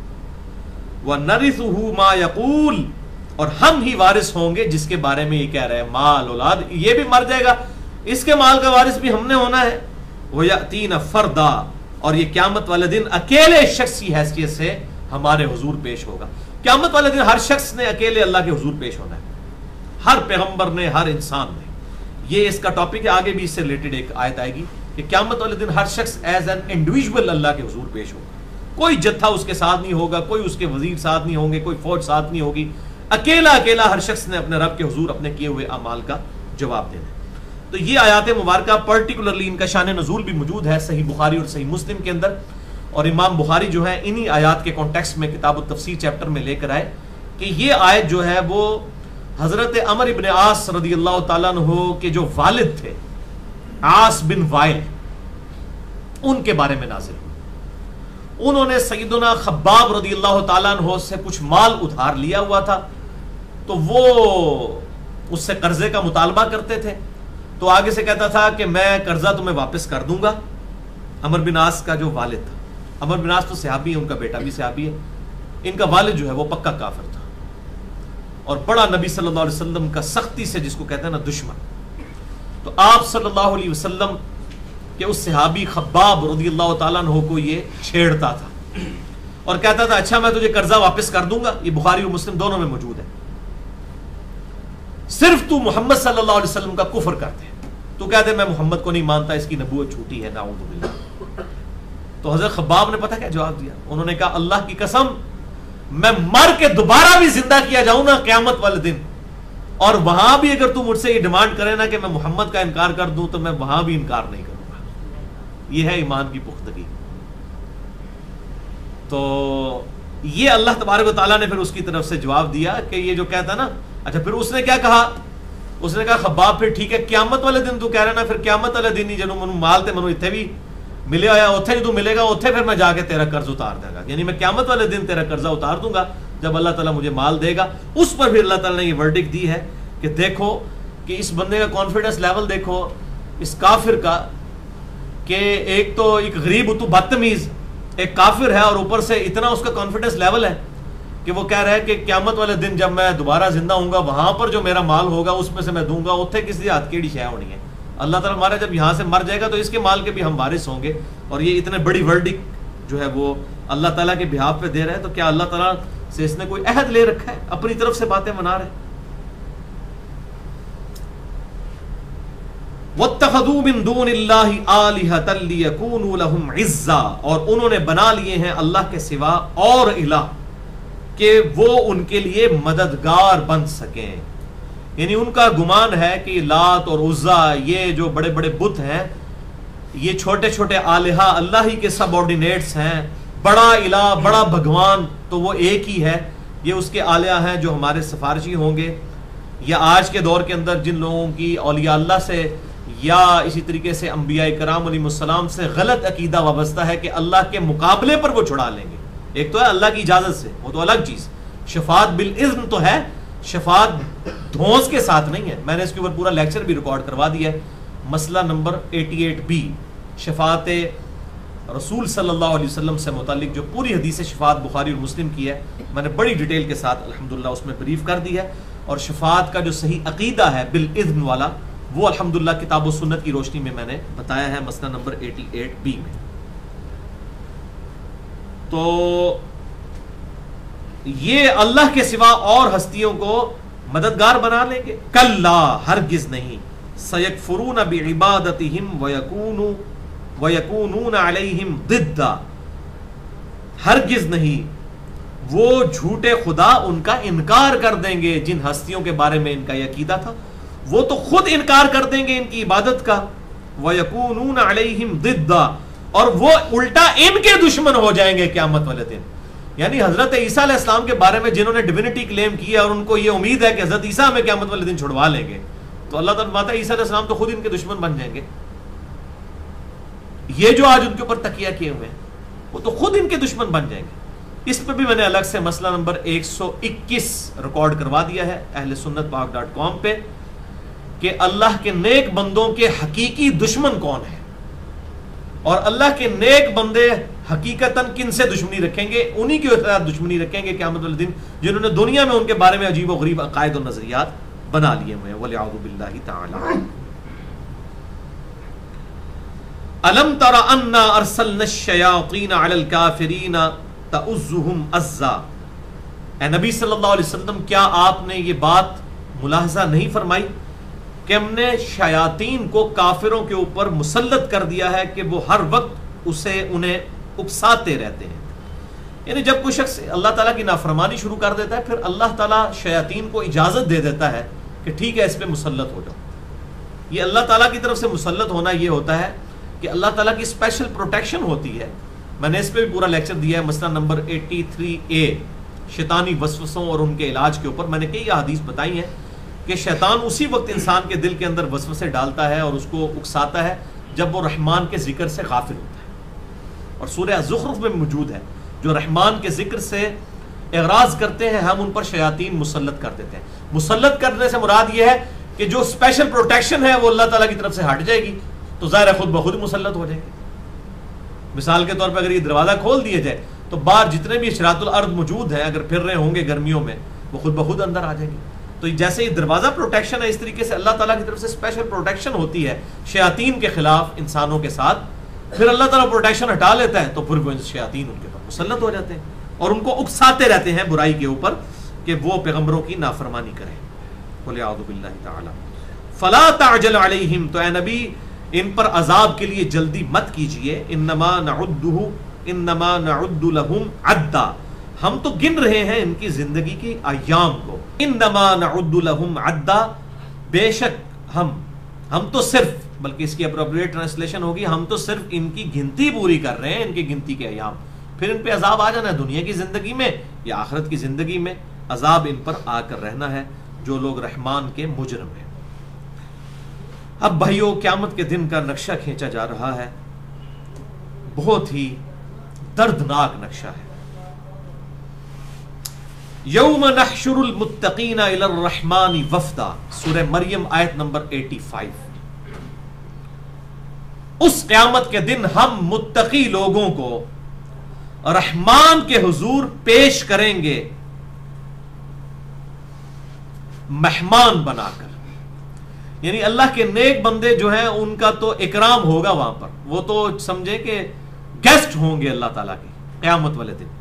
وَنَرِثُهُ مَا يَقُولُ، اور ہم ہی وارث ہوں گے جس کے بارے میں یہ کہہ رہے ہیں مال اولاد. یہ بھی مر جائے گا، اس کے مال کا وارث بھی ہم نے ہونا ہے. وَيَأْتِينَ فَرْدًا، اور یہ قیامت والے دن اکیلے شخص کی حیثیت سے ہمارے حضور پیش ہوگا. قیامت والے دن ہر شخص نے اکیلے اللہ کے حضور پیش ہونا ہے، ہر پیغمبر نے، ہر انسان نے. یہ اس کا ٹاپک ہے، آگے بھی اس سے ریلیٹڈ ایک آیت آئے گی کہ قیامت والے دن ہر شخص ایز این انڈیویجول اللہ کے حضور پیش ہوگا. کوئی جتھا اس کے ساتھ نہیں ہوگا، کوئی اس کے وزیر ساتھ نہیں ہوں گے، کوئی فوج ساتھ نہیں ہوگی. اکیلا ہر شخص نے اپنے رب کے حضور اپنے کیے ہوئے اعمال کا جواب دینا. تو یہ آیات مبارکہ پرٹیکولرلی ان کا شان نزول بھی موجود ہے صحیح بخاری اور صحیح مسلم کے اندر. اور امام بخاری جو ہے انہی آیات کے کانٹیکسٹ میں کتاب التفسیر چیپٹر میں لے کر آئے کہ یہ آیت جو ہے وہ حضرت عمر ابن عاص رضی اللہ تعالیٰ عنہ کے جو والد تھے، عاص بن وائل، ان کے بارے میں نازل ہوئی. انہوں نے سیدنا خباب رضی اللہ تعالیٰ عنہ سے کچھ مال ادھار لیا ہوا تھا، تو وہ اس سے قرضے کا مطالبہ کرتے تھے. تو آگے سے کہتا تھا کہ میں قرضہ تمہیں واپس کر دوں گا. عمر بن عاص کا جو والد تھا، عمر بن عاص تو صحابی ہے، ان کا بیٹا بھی صحابی ہے، ان کا والد جو ہے وہ پکا کافر تھا اور بڑا نبی صلی اللہ علیہ وسلم کا سختی سے جس کو کہتے ہیں نا دشمن. تو آپ صلی اللہ علیہ وسلم کے اس صحابی خباب رضی اللہ تعالیٰ عنہ کو یہ چھیڑتا تھا اور کہتا تھا اچھا میں تجھے قرضہ واپس کر دوں گا. یہ بخاری اور مسلم دونوں میں موجود ہے. صرف تو محمد صلی اللہ علیہ وسلم کا کفر کرتے ہیں، تو کہتے میں محمد کو نہیں مانتا، اس کی نبوت جھوٹی ہے، نعوذ باللہ. تو حضرت خباب نے پتہ کیا جواب دیا؟ انہوں نے کہا اللہ کی قسم میں مر کے دوبارہ بھی زندہ کیا جاؤں نا قیامت والے دن، اور وہاں بھی اگر تو مجھ سے یہ ڈیمانڈ کرے نا کہ میں محمد کا انکار کر دوں تو میں وہاں بھی انکار نہیں کروں گا. یہ ہے ایمان کی پختگی. تو یہ اللہ تبارک و تعالیٰ نے پھر اس کی طرف سے جواب دیا کہ یہ جو کہتا نا، اچھا پھر اس نے کیا کہا؟ اس نے کہا خباب پھر ٹھیک ہے قیامت والے دن تو کہہ رہا نا، پھر قیامت والے دن ہی جنوں منو مال تے منو اتنے بھی ملے ہویا اوتھے جو ملے گا اوتھے پھر میں جا کے تیرا قرض اتار دے گا. یعنی میں قیامت والے دن تیرا قرضہ اتار دوں گا جب اللہ تعالیٰ مجھے مال دے گا. اس پر پھر اللہ تعالیٰ نے یہ ورڈکٹ دی ہے کہ دیکھو کہ اس بندے کا کانفیڈنس لیول دیکھو اس کافر کا، کہ ایک تو ایک غریب تو بدتمیز ایک کافر ہے، اور اوپر سے اتنا اس کا کانفیڈنس لیول ہے کہ وہ کہہ رہا ہے کہ قیامت والے دن جب میں دوبارہ زندہ ہوں گا وہاں پر جو میرا مال ہوگا اس میں سے میں دوں گا. اتنے کسی ہاتھ کیڑی شے ہونی ہے. اللہ تعالیٰ ہمارا جب یہاں سے مر جائے گا تو اس کے مال کے بھی ہم وارث ہوں گے. اور یہ اتنے بڑی ورڈکٹ جو ہے وہ اللہ تعالیٰ کے بہاف پہ دے رہا ہے. تو کیا اللہ تعالیٰ سے اس نے کوئی عہد لے رکھا ہے؟ اپنی طرف سے باتیں بنا رہے. وَاتَّخَذُوا مِن دُونِ اللَّهِ آلِهَةً لِيَكُونُوا لَهُمْ عِزًّا، اور انہوں نے بنا لیے ہیں اللہ کے سوا اور الہ کہ وہ ان کے لیے مددگار بن سکیں. یعنی ان کا گمان ہے کہ لات اور عزا یہ جو بڑے بڑے بت ہیں یہ چھوٹے چھوٹے آلہہ اللہ ہی کے سب آرڈینیٹس ہیں. بڑا الہ بڑا بھگوان تو وہ ایک ہی ہے، یہ اس کے آلہہ ہیں جو ہمارے سفارشی ہوں گے. یا آج کے دور کے اندر جن لوگوں کی اولیاء اللہ سے یا اسی طریقے سے انبیاء کرام علیہ السلام سے غلط عقیدہ وابستہ ہے کہ اللہ کے مقابلے پر وہ چھڑا لیں گے. ایک تو ہے اللہ کی اجازت سے، وہ تو الگ چیز. شفاعت بالاذن تو ہے، شفاعت دھونس کے ساتھ نہیں ہے. میں نے اس کے اوپر پورا لیکچر بھی ریکارڈ کروا دیا ہے. مسئلہ نمبر 88B، شفاعت رسول صلی اللہ علیہ وسلم سے متعلق جو پوری حدیث شفاعت بخاری اور مسلم کی ہے، میں نے بڑی ڈیٹیل کے ساتھ الحمدللہ اس میں بریف کر دی ہے. اور شفاعت کا جو صحیح عقیدہ ہے بالاذن والا وہ الحمدللہ کتاب و سنت کی روشنی میں نے بتایا ہے مسئلہ نمبر 88B میں. تو یہ اللہ کے سوا اور ہستیوں کو مددگار بنا لیں گے؟ کلا، ہرگز نہیں. سیکفرون بعبادتہم ویکونون علیہم ضدا، ہرگز نہیں وہ جھوٹے خدا ان کا انکار کر دیں گے. جن ہستیوں کے بارے میں ان کا یہ عقیدہ تھا وہ تو خود انکار کر دیں گے ان کی عبادت کا. وَيَكُونُونَ عَلَيْهِمْ ضِدًّا، اور وہ الٹا ان کے دشمن ہو جائیں گے قیامت والے دن. یعنی حضرت عیسیٰ علیہ السلام کے بارے میں جنہوں نے ڈیوینٹی کلیم کیا اور ان کو یہ امید ہے کہ حضرت عیسیٰ ہمیں قیامت والے دن چھڑوا لیں گے، تو اللہ تعالیٰ فرماتا ہے عیسیٰ علیہ السلام تو خود ان کے دشمن بن جائیں گے. یہ جو آج ان کے اوپر تکیہ کیے ہوئے ہیں وہ تو خود ان کے دشمن بن جائیں گے. اس پہ بھی میں نے الگ سے مسئلہ نمبر 121 ریکارڈ کروا دیا ہے اہل سنت پاک.com پہ کہ اللہ کے نیک بندوں کے حقیقی دشمن کون ہیں، اور اللہ کے نیک بندے حقیقتاً کن سے دشمنی رکھیں گے؟ انہی کے ساتھ دشمنی رکھیں گے قیامت والے دن جنہوں نے دنیا میں ان کے بارے میں عجیب و غریب عقائد و نظریات بنا لیے ہوئے ہیں. وَلِعَوْذُ بِاللَّهِ تَعَالَى. أَلَمْ تَرَ أَنَّا أَرْسَلْنَا الشَّيَاطِينَ عَلَى الْكَافِرِينَ تَؤُزُّهُمْ أَزًّا. اے نبی صلی اللہ علیہ وسلم، کیا آپ نے یہ بات ملاحظہ نہیں فرمائی کہ ہم نے شیاطین کو کافروں کے اوپر مسلط کر دیا ہے کہ وہ ہر وقت انہیں اکساتے رہتے ہیں. یعنی جب کوئی شخص اللہ تعالیٰ کی نافرمانی شروع کر دیتا ہے پھر اللہ تعالیٰ شیاطین کو اجازت دے دیتا ہے کہ ٹھیک ہے اس پہ مسلط ہو جاؤ. یہ اللہ تعالیٰ کی طرف سے مسلط ہونا یہ ہوتا ہے کہ اللہ تعالیٰ کی اسپیشل پروٹیکشن ہوتی ہے. میں نے اس پہ بھی پورا لیکچر دیا ہے مسئلہ نمبر 83A، شیطانی وسوسوں اور ان کے علاج کے اوپر. میں نے کئی احادیث بتائی ہیں کہ شیطان اسی وقت انسان کے دل کے اندر وسوسے ڈالتا ہے اور اس کو اکساتا ہے جب وہ رحمان کے ذکر سے غافل ہوتا ہے. اور سورہ زخرف میں موجود ہے، جو رحمان کے ذکر سے اغراض کرتے ہیں ہم ان پر شیاطین مسلط کر دیتے ہیں. مسلط کرنے سے مراد یہ ہے کہ جو اسپیشل پروٹیکشن ہے وہ اللہ تعالیٰ کی طرف سے ہٹ جائے گی تو ظاہر خود بخود مسلط ہو جائے گی. مثال کے طور پہ اگر یہ دروازہ کھول دیا جائے تو باہر جتنے بھی اشراط الارض موجود ہیں اگر پھر رہے ہوں گے گرمیوں میں وہ خود بخود اندر آ جائیں گے. تو جیسے یہ دروازہ پروٹیکشن ہے اس طریقے سے اللہ تعالیٰ کی طرف سے اسپیشل پروٹیکشن ہوتی ہے شیاطین کے خلاف انسانوں کے ساتھ. پھر اللہ تعالیٰ پروٹیکشن ہٹا لیتا ہے تو پھر وہ شیاطین ان کے پر مسلط ہو جاتے ہیں اور ان کو اکساتے رہتے ہیں برائی کے اوپر کہ وہ پیغمبروں کی نافرمانی کریں. قل اعوذ باللہ تعالی فلا تعجل علیہم، تو اے نبی ان پر عذاب کے لیے جلدی مت کیجئے. انما نعد لہم عدا، ہم تو گن رہے ہیں ان کی زندگی کی ایام کو. انما نعد لہم عدا، بے شک ہم تو صرف، بلکہ اس کی اپروپریٹ ٹرانسلیشن ہوگی ہم تو صرف ان کی گنتی پوری کر رہے ہیں، ان کی گنتی کے ایام. پھر ان پہ عذاب آ جانا ہے دنیا کی زندگی میں یا آخرت کی زندگی میں، عذاب ان پر آ کر رہنا ہے جو لوگ رحمان کے مجرم ہیں. اب بھائیو قیامت کے دن کا نقشہ کھینچا جا رہا ہے، بہت ہی دردناک نقشہ ہے. یوم نحشر المتقین الی الرحمن وفدا، سورہ مریم آیت نمبر 85. اس قیامت کے دن ہم متقی لوگوں کو رحمان کے حضور پیش کریں گے مہمان بنا کر. یعنی اللہ کے نیک بندے جو ہیں ان کا تو اکرام ہوگا وہاں پر، وہ تو سمجھے کہ گیسٹ ہوں گے اللہ تعالیٰ کے قیامت والے دن.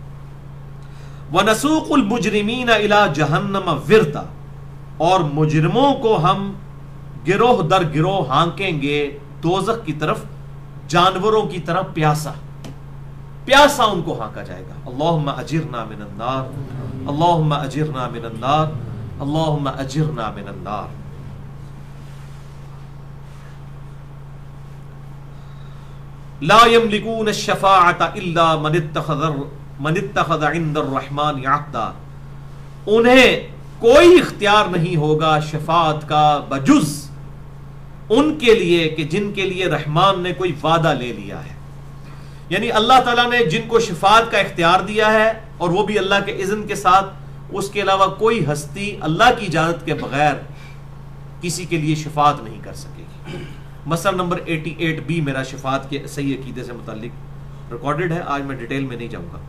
وَنَسُوقُ الْمُجْرِمِينَ إِلَى جَهَنَّمَ وِرْدًا، اور مجرموں کو ہم گروہ در گروہ ہانکیں گے دوزخ کی طرف جانوروں کی طرح پیاسا پیاسا ان کو ہانکا جائے گا. اللہم اجرنا من النار، اللہم اجرنا من النار، اللہم اجرنا من النار. لا یملکون الشفاعۃ الا من اتخذ عند الرحمن عہدا. انہیں کوئی اختیار نہیں ہوگا شفاعت کا بجز ان کے لیے کہ جن کے لیے رحمان نے کوئی وعدہ لے لیا ہے. یعنی اللہ تعالیٰ نے جن کو شفاعت کا اختیار دیا ہے اور وہ بھی اللہ کے اذن کے ساتھ، اس کے علاوہ کوئی ہستی اللہ کی اجازت کے بغیر کسی کے لیے شفاعت نہیں کر سکے گی. مسئلہ نمبر 88B میرا شفاعت کے صحیح عقیدے سے متعلق ریکارڈڈ ہے، آج میں ڈیٹیل میں نہیں جاؤں گا.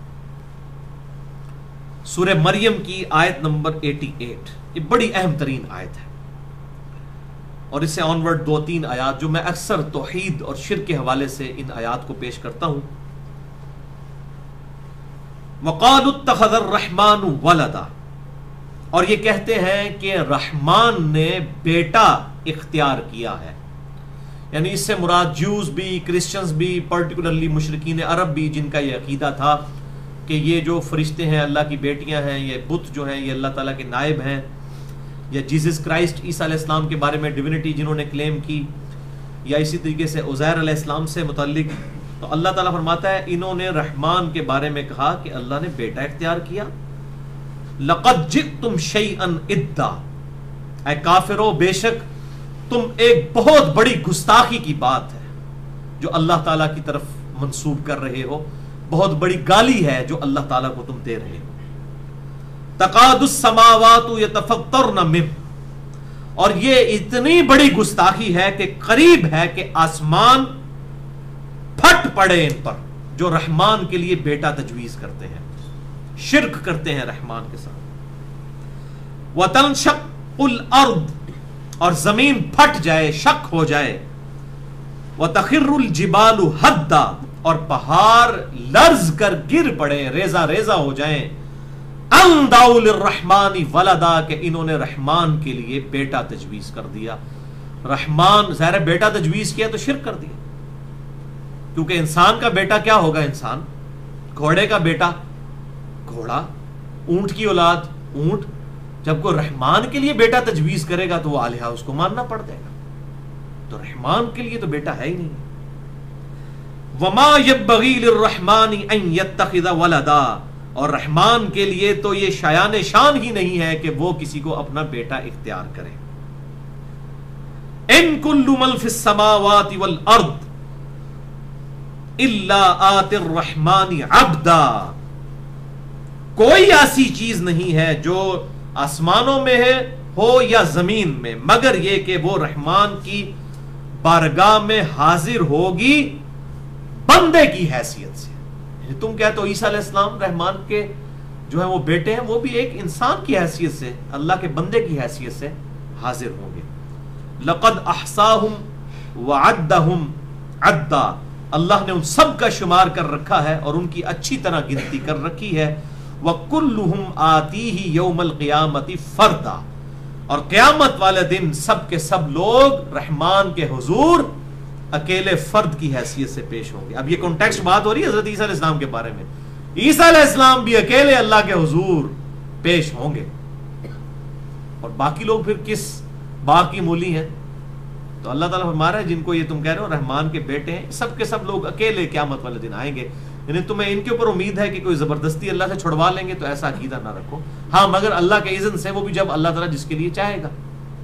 سورہ مریم کی آیت نمبر 88، یہ بڑی اہم ترین آیت ہے، اور اس سے آنورڈ 2-3 آیات جو میں اکثر توحید اور شرک کے حوالے سے ان آیات کو پیش کرتا ہوں. وَقَالُوا اتَّخَذَ الرَّحْمَنُ وَلَدًا، اور یہ کہتے ہیں کہ رحمان نے بیٹا اختیار کیا ہے. یعنی اس سے مراد جوز بھی، کرسچنز بھی، پرٹیکولرلی مشرکین عرب بھی، جن کا یہ عقیدہ تھا کہ یہ جو فرشتے ہیں اللہ کی بیٹیاں ہیں، یہ بت جو ہیں یہ اللہ تعالیٰ کے نائب ہیں، یا جیزس کرائسٹ عیسیٰ علیہ السلام کے بارے میں ڈیوینٹی جنہوں نے کلیم کی، یا اسی طریقے سے عزیر علیہ السلام سے متعلق. تو اللہ تعالیٰ فرماتا ہے انہوں نے رحمان کے بارے میں کہا کہ اللہ نے بیٹا اختیار کیا. لَقَدْ جِئْتُمْ شَيْئًا إِدًّا، اے کافرو بے شک تم ایک بہت بڑی گستاخی کی بات ہے جو اللہ تعالیٰ کی طرف منسوب کر رہے ہو، بہت بڑی گالی ہے جو اللہ تعالیٰ کو تم دے رہے ہو. تقاد السماوات یتفطرن منہ، اور یہ اتنی بڑی گستاخی ہے کہ قریب ہے کہ آسمان پھٹ پڑے ان پر جو رحمان کے لیے بیٹا تجویز کرتے ہیں، شرک کرتے ہیں رحمان کے ساتھ. وتنشق الارض، اور زمین پھٹ جائے، شک ہو جائے. وتخر الجبال ہدا، اور پہاڑ لرز کر گر پڑے، ریزہ ریزہ ہو جائیں. ان دعوا للرحمن ولدا، کہ انہوں نے رحمان کے لیے بیٹا تجویز کر دیا. رحمان ظاہر بیٹا تجویز کیا تو شرک کر دیا، کیونکہ انسان کا بیٹا کیا ہوگا؟ انسان. گھوڑے کا بیٹا گھوڑا، اونٹ کی اولاد اونٹ. جب کوئی رحمان کے لیے بیٹا تجویز کرے گا تو وہ الہہ اس کو ماننا پڑ جائے گا. تو رحمان کے لیے تو بیٹا ہے ہی نہیں. وما ينبغي للرحمن ان يتخذ ولدا، اور رحمان کے لیے تو یہ شایان شان ہی نہیں ہے کہ وہ کسی کو اپنا بیٹا اختیار کرے. ان كل من في السماوات والارض الا آتي الرحمن عبدا، کوئی ایسی چیز نہیں ہے جو آسمانوں میں ہے ہو یا زمین میں مگر یہ کہ وہ رحمان کی بارگاہ میں حاضر ہوگی بندے کی حیثیت سے. تم کہتے ہو عیسیٰ علیہ السلام رحمان کے جو ہیں وہ بیٹے ہیں، وہ بھی ایک انسان کی حیثیت سے، اللہ کے بندے کی حیثیت سے حاضر ہوں گے. لقد احصاہم وعدہم عدا، اللہ نے ان سب کا شمار کر رکھا ہے اور ان کی اچھی طرح گنتی کر رکھی ہے. وَكُلُّهُمْ آتِيهِ يَوْمَ الْقِيَامَةِ فَرْدًا، اور قیامت والے دن سب کے سب لوگ رحمان کے حضور اکیلے فرد کی حیثیت سے پیش ہوں گے. اب یہ کانٹیکسٹ بات ہو رہی ہے حضرت عیسیٰ علیہ السلام کے بارے میں. عیسیٰ علیہ السلام بھی اکیلے اللہ کے حضور پیش ہوں گے، اور باقی لوگ پھر کس باغ کی مولی ہیں؟ تو اللہ تعالیٰ فرما رہا ہے جن کو یہ تم کہہ رہے ہو رحمان کے بیٹے ہیں، سب کے سب لوگ اکیلے قیامت والے دن آئیں گے. یعنی تمہیں ان کے اوپر امید ہے کہ کوئی زبردستی اللہ سے چھڑوا لیں گے، تو ایسا عقیدہ نہ رکھو. ہاں مگر اللہ کے اذن سے، وہ بھی جب اللہ تعالیٰ جس کے لیے چاہے گا.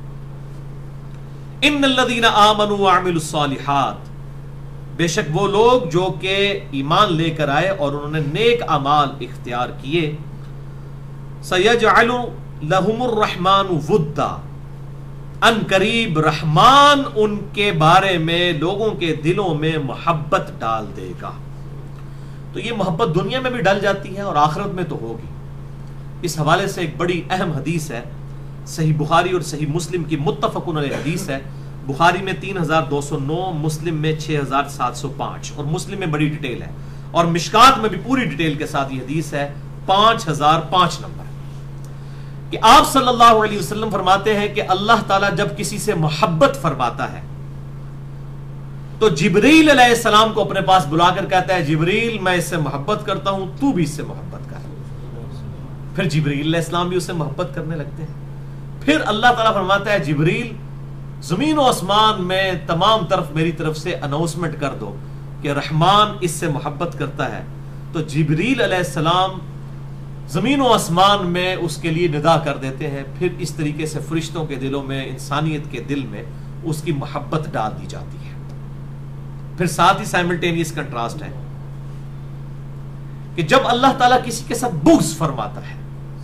ان الذین آمنوا وعملوا الصالحات، بے شک وہ لوگ جو کہ ایمان لے کر آئے اور انہوں نے نیک اعمال اختیار کیے. سیجعل لہم الرحمن ودا، ان قریب رحمان ان کے بارے میں لوگوں کے دلوں میں محبت ڈال دے گا. تو یہ محبت دنیا میں بھی ڈل جاتی ہے اور آخرت میں تو ہوگی. اس حوالے سے ایک بڑی اہم حدیث ہے، صحیح بخاری اور صحیح مسلم کی متفقن علیہ حدیث ہے. بخاری میں 3209، مسلم میں 6705، اور مسلم میں بڑی ڈیٹیل ہے، اور مشکات میں بھی پوری ڈیٹیل کے ساتھ یہ حدیث ہے 5005 نمبر، کہ آپ صلی اللہ علیہ وسلم فرماتے ہیں کہ اللہ تعالیٰ جب کسی سے محبت فرماتا ہے تو جبریل علیہ السلام کو اپنے پاس بلا کر کہتا ہے جبریل میں اس سے محبت کرتا ہوں تو بھی اس سے محبت کر. پھر جبریل علیہ السلام بھی اس سے محبت کرنے لگتے ہیں. پھر اللہ تعالیٰ فرماتا ہے جبریل زمین و آسمان میں تمام طرف میری طرف سے اناؤنسمنٹ کر دو کہ رحمان اس سے محبت کرتا ہے. تو جبریل علیہ السلام زمین و آسمان میں اس کے لیے ندا کر دیتے ہیں. پھر اس طریقے سے فرشتوں کے دلوں میں انسانیت کے دل میں اس کی محبت ڈال دی جاتی ہے. پھر ساتھ ہی سائملٹینیس کنٹراسٹ ہے کہ جب اللہ تعالیٰ کسی کے ساتھ بغض فرماتا ہے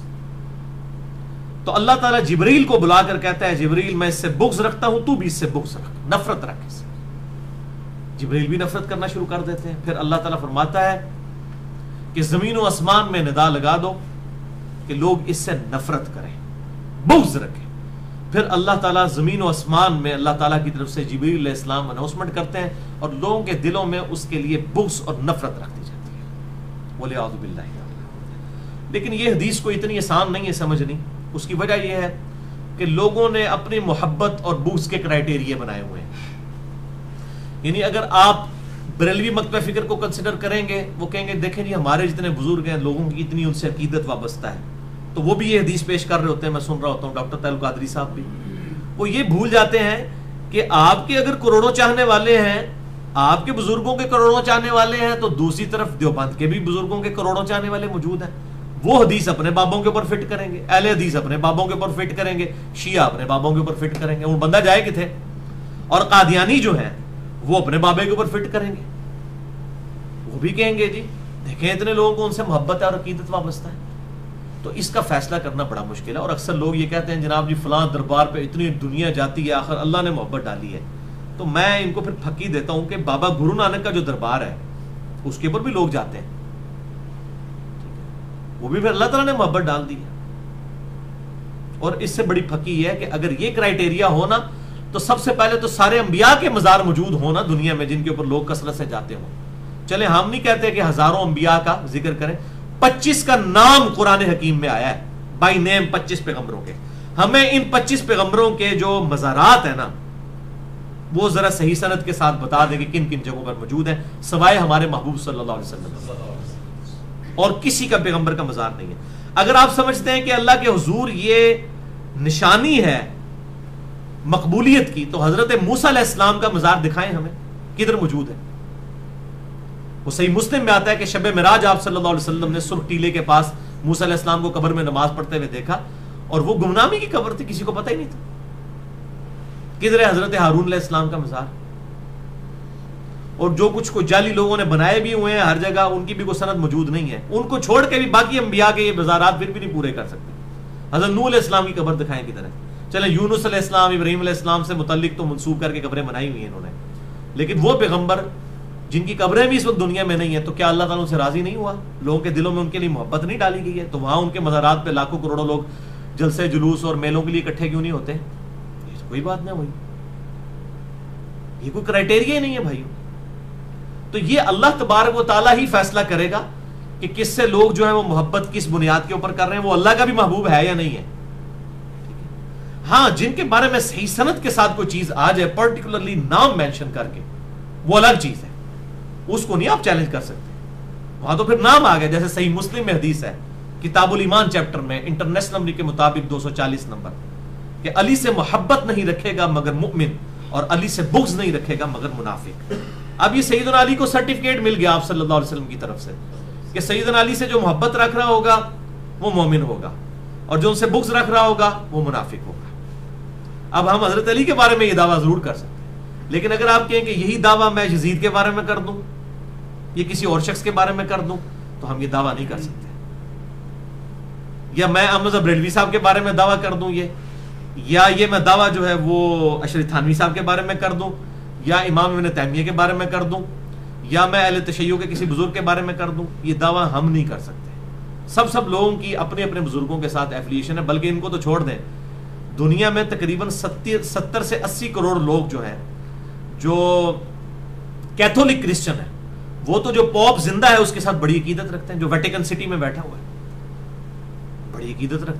تو اللہ تعالیٰ جبریل کو بلا کر کہتا ہے جبریل میں اس سے بغض رکھتا ہوں تو بھی اس سے بغض رکھ, نفرت رکھ اس سے. جبریل بھی نفرت کرنا شروع کر دیتے ہیں. پھر اللہ تعالیٰ فرماتا ہے کہ زمین و آسمان میں ندا لگا دو کہ لوگ اس سے نفرت کریں, بغض رکھیں. پھر اللہ تعالیٰ زمین و آسمان میں اللہ تعالیٰ کی طرف سے جبریل علیہ السلام اناؤنسمنٹ کرتے ہیں اور لوگوں کے دلوں میں اس کے لیے بغض اور نفرت رکھ دی جاتی ہے. وَلِعَوْذُ بِاللَّهِ. لیکن یہ حدیث کو اتنی آسان نہیں ہے سمجھنی. اس کی وجہ یہ ہے کہ لوگوں نے اپنی محبت اور بغض کے کرائٹیریا بنائے ہوئے ہیں. یعنی اگر آپ بریلوی مکتبہ فکر کو کنسیڈر کریں گے, وہ کہیں گے دیکھیں جی ہمارے جتنے بزرگ ہیں لوگوں کی اتنی ان سے عقیدت وابستہ ہے, تو وہ بھی یہ حدیث پیش کر رہے ہوتے ہیں. میں سن رہا ہوتا ہوں ڈاکٹر طاہر القادری صاحب بھی, وہ یہ بھول جاتے ہیں کہ آپ کے اگر کروڑوں چاہنے والے ہیں, آپ کے بزرگوں کے کروڑوں چاہنے والے ہیں, تو دوسری طرف دیوبند کے بھی بزرگوں کے کروڑوں چاہنے والے موجود ہیں. وہ حدیث اپنے بابوں کے اوپر فٹ کریں گے, اہل حدیث اپنے بابوں کے اوپر فٹ کریں گے, شیعہ اپنے بابوں کے اوپر فٹ کریں گے. وہ بندہ جائے کتنے. اور قادیانی جو ہیں وہ اپنے بابے کے اوپر فٹ کریں گے. وہ بھی کہیں گے جی دیکھیں اتنے لوگوں کو ان سے محبت ہے اور عقیدت وابستہ ہے. تو اس کا فیصلہ کرنا بڑا مشکل ہے. اور اکثر لوگ یہ کہتے ہیں جناب جی فلاں دربار پہ اتنی دنیا جاتی ہے, آخر اللہ نے محبت ڈالی ہے. تو میں ان کو پھر پھکی دیتا ہوں کہ بابا گرو نانک کا جو دربار ہے اس کے اوپر بھی لوگ جاتے ہیں, وہ بھی پھر اللہ تعالیٰ نے محبت ڈال دی ہے. اور اس سے بڑی پھکی ہے کہ اگر یہ کرائٹیریا ہونا تو سب سے پہلے تو سارے انبیاء کے مزار موجود ہونا دنیا میں جن کے اوپر لوگ کثرت سے جاتے ہوں. چلے ہم نہیں کہتے کہ ہزاروں انبیاء کا ذکر کریں, 25 کا نام قرآن حکیم میں آیا ہے بائی نیم, 25 پیغمبروں کے. ہمیں ان 25 پیغمبروں کے جو مزارات ہیں نا وہ ذرا صحیح سند کے ساتھ بتا دیں کہ کن کن جگہوں پر موجود ہیں, سوائے ہمارے محبوب صلی اللہ علیہ وسلم, اور کسی کا پیغمبر کا مزار نہیں ہے. اگر آپ سمجھتے ہیں کہ اللہ کے حضور یہ نشانی ہے مقبولیت کی, تو حضرت موسیٰ علیہ السلام کا مزار دکھائیں ہمیں کدھر موجود ہے. وہ صحیح مسلم میں آتا ہے کہ شب معراج آپ صلی اللہ علیہ وسلم نے سرخ ٹیلے کے پاس موسیٰ علیہ السلام کو قبر میں نماز پڑھتے ہوئے دیکھا, اور وہ گمنامی کی قبر تھی, کسی کو پتہ ہی نہیں تھا. کدھر ہے حضرت ہارون علیہ السلام کا مزار. اور جو کچھ کو جعلی لوگوں نے بنائے بھی ہوئے ہیں ہر جگہ, ان کی بھی کوئی سند موجود نہیں ہے. ان کو چھوڑ کے بھی باقی انبیاء کے یہ مزارات پھر بھی نہیں پورے کر سکتے. حضرت نوح علیہ السلام کی قبر دکھائیں کدھر ہے. چلیں یونس علیہ السلام, ابراہیم علیہ السلام سے متعلق تو منسوب کر کے قبریں بنائی ہوئی ہیں انہوں نے, لیکن وہ پیغمبر جن کی قبریں بھی اس وقت دنیا میں نہیں ہیں, تو کیا اللہ تعالیٰ ان سے راضی نہیں ہوا؟ لوگوں کے دلوں میں ان کے لیے محبت نہیں ڈالی گئی ہے؟ تو وہاں ان کے مزارات پہ لاکھوں کروڑوں لوگ جلسے جلوس اور میلوں کے لیے اکٹھے کیوں نہیں ہوتے؟ یہ کوئی بات نہ ہوئی, یہ کوئی کرائٹیریا ہی نہیں ہے بھائیوں. تو یہ اللہ تبارک و تعالیٰ ہی فیصلہ کرے گا کہ کس سے لوگ جو ہیں وہ محبت کس بنیاد کے اوپر کر رہے ہیں, وہ اللہ کا بھی محبوب ہے یا نہیں ہے. ہاں جن کے بارے میں صحیح سند کے ساتھ کوئی چیز آ جائے, پرٹیکولرلی نام مینشن کر کے, وہ الگ چیز ہے, اس کو نہیں آپ چیلنج کر سکتے. وہاں تو پھر نام آ گیا, جیسے صحیح مسلم میں حدیث ہے کتاب الایمان چیپٹر میں انٹرنیشنل نمبر کے مطابق 240 نمبر, کہ علی سے محبت نہیں رکھے گا مگر مؤمن, اور علی سے بغض نہیں رکھے گا مگر منافق. اب یہ سیدنا علی کو سرٹیفکیٹ مل گیا آپ صلی اللہ علیہ وسلم کی طرف سے کہ سیدنا علی سے جو محبت رکھ رہا ہوگا وہ مومن ہوگا, اور جو ان سے بغض رکھ رہا ہوگا وہ منافق ہوگا. اب ہم حضرت علی کے بارے میں یہ دعویٰ ضرور کر سکتے ہیں, لیکن اگر آپ کہیں کہ یہی دعویٰ میں یزید کے بارے میں کر دوں یا کسی اور شخص کے بارے میں کر دوں, تو ہم یہ دعویٰ نہیں کر سکتے. یا میں احمد بریلوی صاحب کے بارے میں دعویٰ کر دوں یا یہ میں دعویٰ جو ہے وہ اشرف تھانوی صاحب کے بارے میں کر دوں, یا امام ابن تیمیہ کے بارے میں کر دوں, یا میں اہل تشیع کے کسی بزرگ کے بارے میں کر دوں, یہ دعویٰ ہم نہیں کر سکتے. سب لوگوں کی اپنے اپنے بزرگوں کے ساتھ ایفیلیشن ہے. بلکہ ان کو تو چھوڑ دیں, دنیا میں تقریباً 70 سے 80 کروڑ لوگ جو ہیں جو کیتھولک کرسچن ہیں, وہ تو جو پوپ زندہ ہے اس کے ساتھ بڑی عقیدت رکھتے ہیں. جو ویٹیکن سٹی میں بیٹھا ہوا ہے بڑی عقیدت رکھتے ہیں.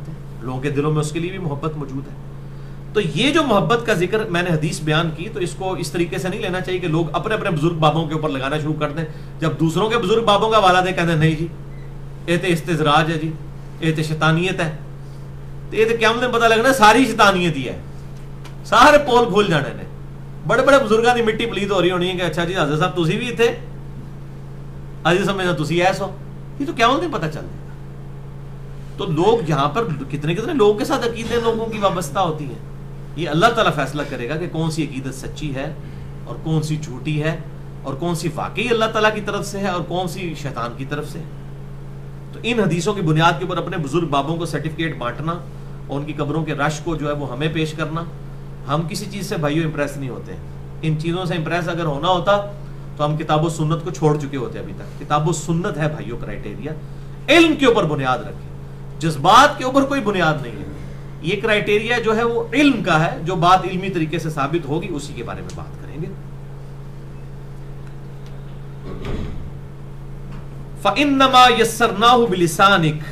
لوگوں کے دلوں میں اس کے لیے بھی محبت موجود ہے. تو یہ جو محبت کا ذکر میں نے حدیث بیان کی تو اس کو اس طریقے سے نہیں لینا چاہیے کہ لوگ اپنے اپنے بزرگ بابوں کے اوپر لگانا شروع کر دیں. جب دوسروں کے بزرگ بابوں کا حوالہ دیں کہتے ہیں نہیں جی یہ تو استزراج ہے، جی یہ تو شیطانیت ہے. تو یہ تو قیامت میں پتہ لگنا ساری شیطانیت ہی ہے، سارے پول کھول جانے نے. بڑے بڑے بزرگاں دی مٹی پلید ہو رہی ہونی ہے کہ اچھا جی حضرت صاحب تسی بھی تھے اجی سمجھنا تسی ایسا ہو. یہ تو قیامت میں پتہ چل جائے گا. تو لوگ یہاں پر کتنے کتنے لوگوں کے ساتھ عقیدے لوگوں کی وابستہ ہوتی ہیں. یہ اللہ تعالیٰ فیصلہ کرے گا کہ کون سی عقیدت سچی ہے اور کون سی جھوٹی ہے اور کون سی واقعی اللہ تعالیٰ کی طرف سے ہے اور کون سی شیطان کی طرف سے ہے. تو ان حدیثوں کی بنیاد کے اوپر اپنے بزرگ بابوں کو سرٹیفکیٹ بانٹنا اور ان کی قبروں کے رش کو جو ہے وہ ہمیں پیش کرنا. ہم کسی چیز سے بھائیوں امپریس نہیں ہوتے ہیں. ان چیزوں سے امپریس اگر ہونا ہوتا تو ہم کتاب و سنت کو چھوڑ چکے ہوتے. ابھی تک کتاب و سنت ہے بھائیوں کرائٹیریا. علم کے اوپر بنیاد رکھیں، جذبات کے اوپر کوئی بنیاد نہیں ہے. یہ کرائٹیریا جو ہے وہ علم کا ہے. جو بات علمی طریقے سے ثابت ہوگی اسی کے بارے میں بات کریں گے. فَإِنَّمَا يَسَّرْنَاهُ بِلِسَانِكَ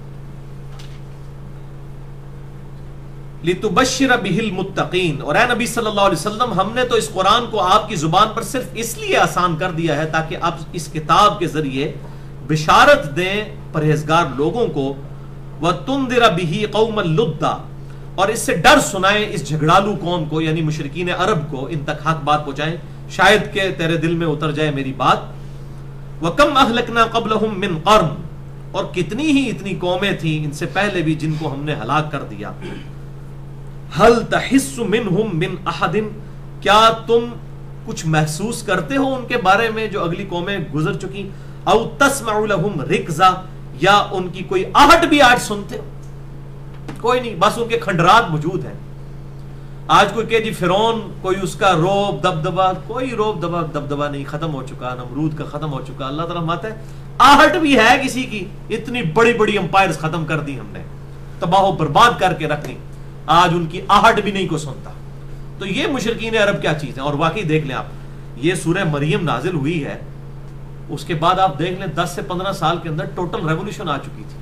لِتُبَشِّرَ بِهِ الْمُتَّقِينَ. اور اے نبی صلی اللہ علیہ وسلم ہم نے تو اس قرآن کو آپ کی زبان پر صرف اس لیے آسان کر دیا ہے تاکہ آپ اس کتاب کے ذریعے بشارت دیں پرہیزگار لوگوں کو، وَتُنذِرَ بِهِ قَوْمًا لُدًّا، اور اس سے ڈر سنائیں اس جھگڑالو قوم کو یعنی مشرکین عرب کو. ان تک حق بات پہنچائیں شاید کہ تیرے دل میں اتر جائے میری بات. وَكَمْ أَهْلَكْنَا قَبْلَهُمْ مِنْ قَرْنٍ، اور کتنی ہی اتنی قومیں تھیں ان سے پہلے بھی جن کو ہم نے ہلاک کر دیا. هَلْ تَحِسُّ مِنْهُمْ مِنْ أَحَدٍ، کیا تم کچھ محسوس کرتے ہو ان کے بارے میں جو اگلی قومیں گزر چکی. أَوْ تَسْمَعُ لَهُمْ رِكْزًا، یا ان کی کوئی آہٹ بھی آج سنتے ہو؟ کوئی نہیں، بس ان کے کھنڈرات موجود ہیں. آج کوئی کہ جی فرعون کوئی اس کا روب دبدبا، کوئی روب دبدبا نہیں، ختم ہو چکا. نمرود کا ختم ہو چکا. اللہ تعالیٰ فرماتا ہے آہٹ بھی ہے کسی کی؟ اتنی بڑی بڑی امپائرز ختم کر دی ہم نے، تباہ و برباد کر کے رکھ دی. آج ان کی آہٹ بھی نہیں کو سنتا. تو یہ مشرکین عرب کیا چیز ہے. اور واقعی دیکھ لیں آپ، یہ سورہ مریم نازل ہوئی ہے، اس کے بعد آپ دیکھ لیں 10 سے 15 سال کے اندر ٹوٹل ریولوشن آ چکی تھی.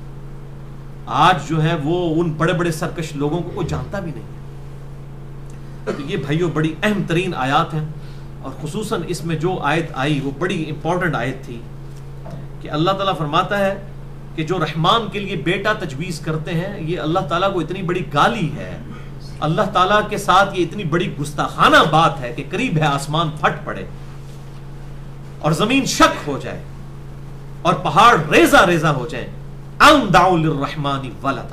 آج جو ہے وہ ان بڑے بڑے سرکش لوگوں کو کوئی جانتا بھی نہیں ہے. تو یہ بھائیوں بڑی اہم ترین آیات ہیں، اور خصوصاً اس میں جو آیت آئی وہ بڑی امپورٹنٹ آیت تھی کہ اللہ تعالیٰ فرماتا ہے کہ جو رحمان کے لیے بیٹا تجویز کرتے ہیں یہ اللہ تعالیٰ کو اتنی بڑی گالی ہے. اللہ تعالیٰ کے ساتھ یہ اتنی بڑی گستاخانہ بات ہے کہ قریب ہے آسمان پھٹ پڑے اور زمین شک ہو جائے اور پہاڑ ریزہ ریزہ ہو جائیں. ان دعوا للرحمن ولدا.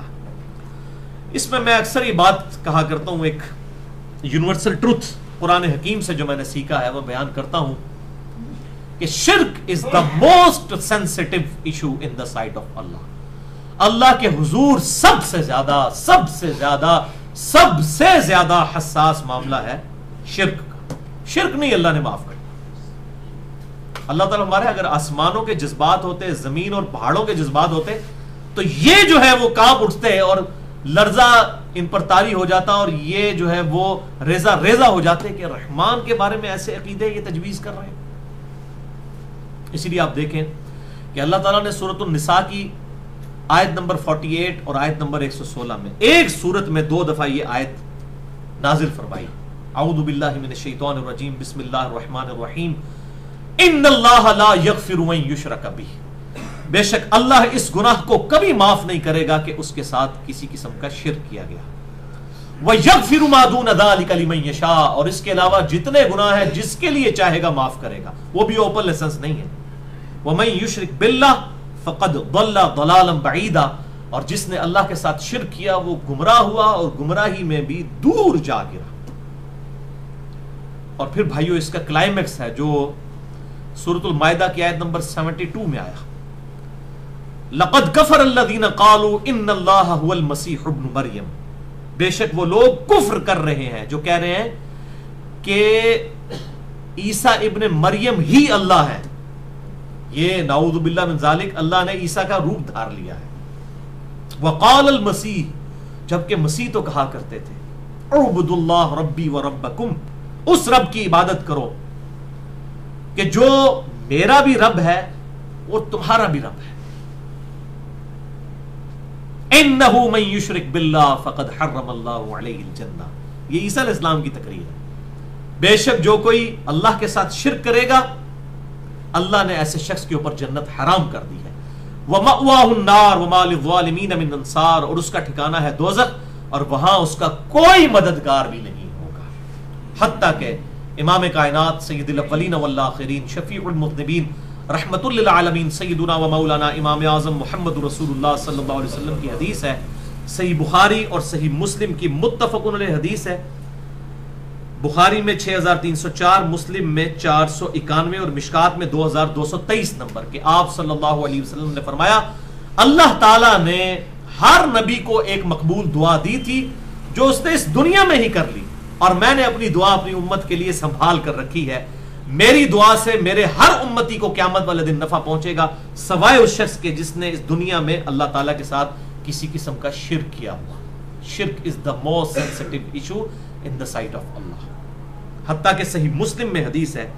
اس میں اکثر یہ بات کہا کرتا ہوں، ایک یونیورسل ٹروتھ قرآن حکیم سے جو میں نے سیکھا ہے وہ بیان کرتا ہوں کہ شرک is the most sensitive issue in the sight of Allah. Allah کے حضور سب سے زیادہ حساس معاملہ ہے شرک کا. شرک نہیں اللہ نے معاف کر. اللہ تعالیٰ ہمارے اگر آسمانوں کے جذبات ہوتے، زمین اور پہاڑوں کے جذبات ہوتے تو یہ جو ہے وہ کانپ اٹھتے اور لرزہ ان پر طاری ہو جاتا اور یہ جو ہے وہ ریزہ ریزہ ہو جاتے کہ رحمان کے بارے میں ایسے عقیدے یہ تجویز کر رہے ہیں. اسی لیے آپ دیکھیں کہ اللہ تعالیٰ نے سورۃ النساء کی آیت نمبر 48 اور آیت نمبر 116 میں ایک سورت میں 2 دفعہ یہ آیت نازل فرمائی. اعوذ باللہ من الشیطان الرجیم بسم اللہ الرحمن الرحیم ان اللہ لا یغفر ان یشرک بہ. بے شک اللہ اس گناہ کو کبھی معاف نہیں کرے گا کہ اس کے ساتھ کسی قسم کا شرک کیا گیا. وَيَغْفِرُ مَا دُونَ ذَلِكَ لِمَن يَشَاءُ، اور اس کے علاوہ جتنے گناہ ہیں جس کے لیے چاہے گا معاف کرے گا. وہ بھی اوپن لائسنس نہیں ہے. وَمَن يُشْرِكْ بِاللَّهِ فَقَدْ ضَلَّ ضَلَالًا بَعِيدًا، اور جس نے اللہ کے ساتھ شرک کیا وہ گمراہ ہوا اور گمراہی میں بھی دور جا گرا. اور پھر بھائیو اس کا کلائمیکس ہے جو سورۃ المائدہ کی آیت نمبر 72 میں آیا. لَقَدْ كَفَرَ الَّذِينَ قَالُوا إِنَّ اللَّهَ هُوَ الْمَسِيحُ ابْنُ مَرْيَمَ، بے شک وہ لوگ کفر کر رہے ہیں جو کہہ رہے ہیں کہ عیسیٰ ابن مریم ہی اللہ ہے. یہ نعوذ باللہ من ذالک، اللہ نے عیسیٰ کا روپ دھار لیا ہے. وقال المسیح، جبکہ مسیح تو کہا کرتے تھے اعبدوا اللہ ربی و ربکم، اس رب کی عبادت کرو کہ جو میرا بھی رب ہے وہ تمہارا بھی رب ہے. انہ من یشرک باللہ فقد حرم اللہ علیہ الجنہ. یہ عیسیٰ علیہ السلام کی تقریر ہے. بے شک جو کوئی اللہ کے ساتھ شرک کرے گا اللہ نے ایسے شخص کے اوپر جنت حرام کر دی ہے. وَمَأْوَاهُ النَّارُ وَمَا لِلظَّالِمِينَ مِنْ أَنصَارٍ, اور اس کا ٹھکانہ ہے دوزخ اور وہاں اس کا کوئی مددگار بھی نہیں ہوگا. حتیٰ کہ امام کائنات سید الاولین والآخرین شفیع المذنبین رحمت للعالمین سیدنا و مولانا امام اعظم محمد رسول اللہ صلی اللہ علیہ وسلم کی حدیث ہے, صحیح بخاری اور صحیح مسلم کی متفق علیہ حدیث ہے. بخاری میں 6304, مسلم میں 491 اور مشکات میں 2223 نمبر کے آپ صلی اللہ علیہ وسلم نے فرمایا اللہ تعالیٰ نے ہر نبی کو ایک مقبول دعا دی تھی جو اس نے اس دنیا میں ہی کر لی, اور میں نے اپنی دعا اپنی امت کے لیے سنبھال کر رکھی ہے. میری دعا سے میرے ہر امتی کو قیامت والے دن نفع پہنچے گا سوائے اس شخص کے جس نے اس دنیا میں اللہ تعالیٰ کے ساتھ کسی قسم کا شرک کیا ہوا. شرک is the most sensitive issue in the sight of Allah. حتیٰ کہ صحیح مسلم میں حدیث ہے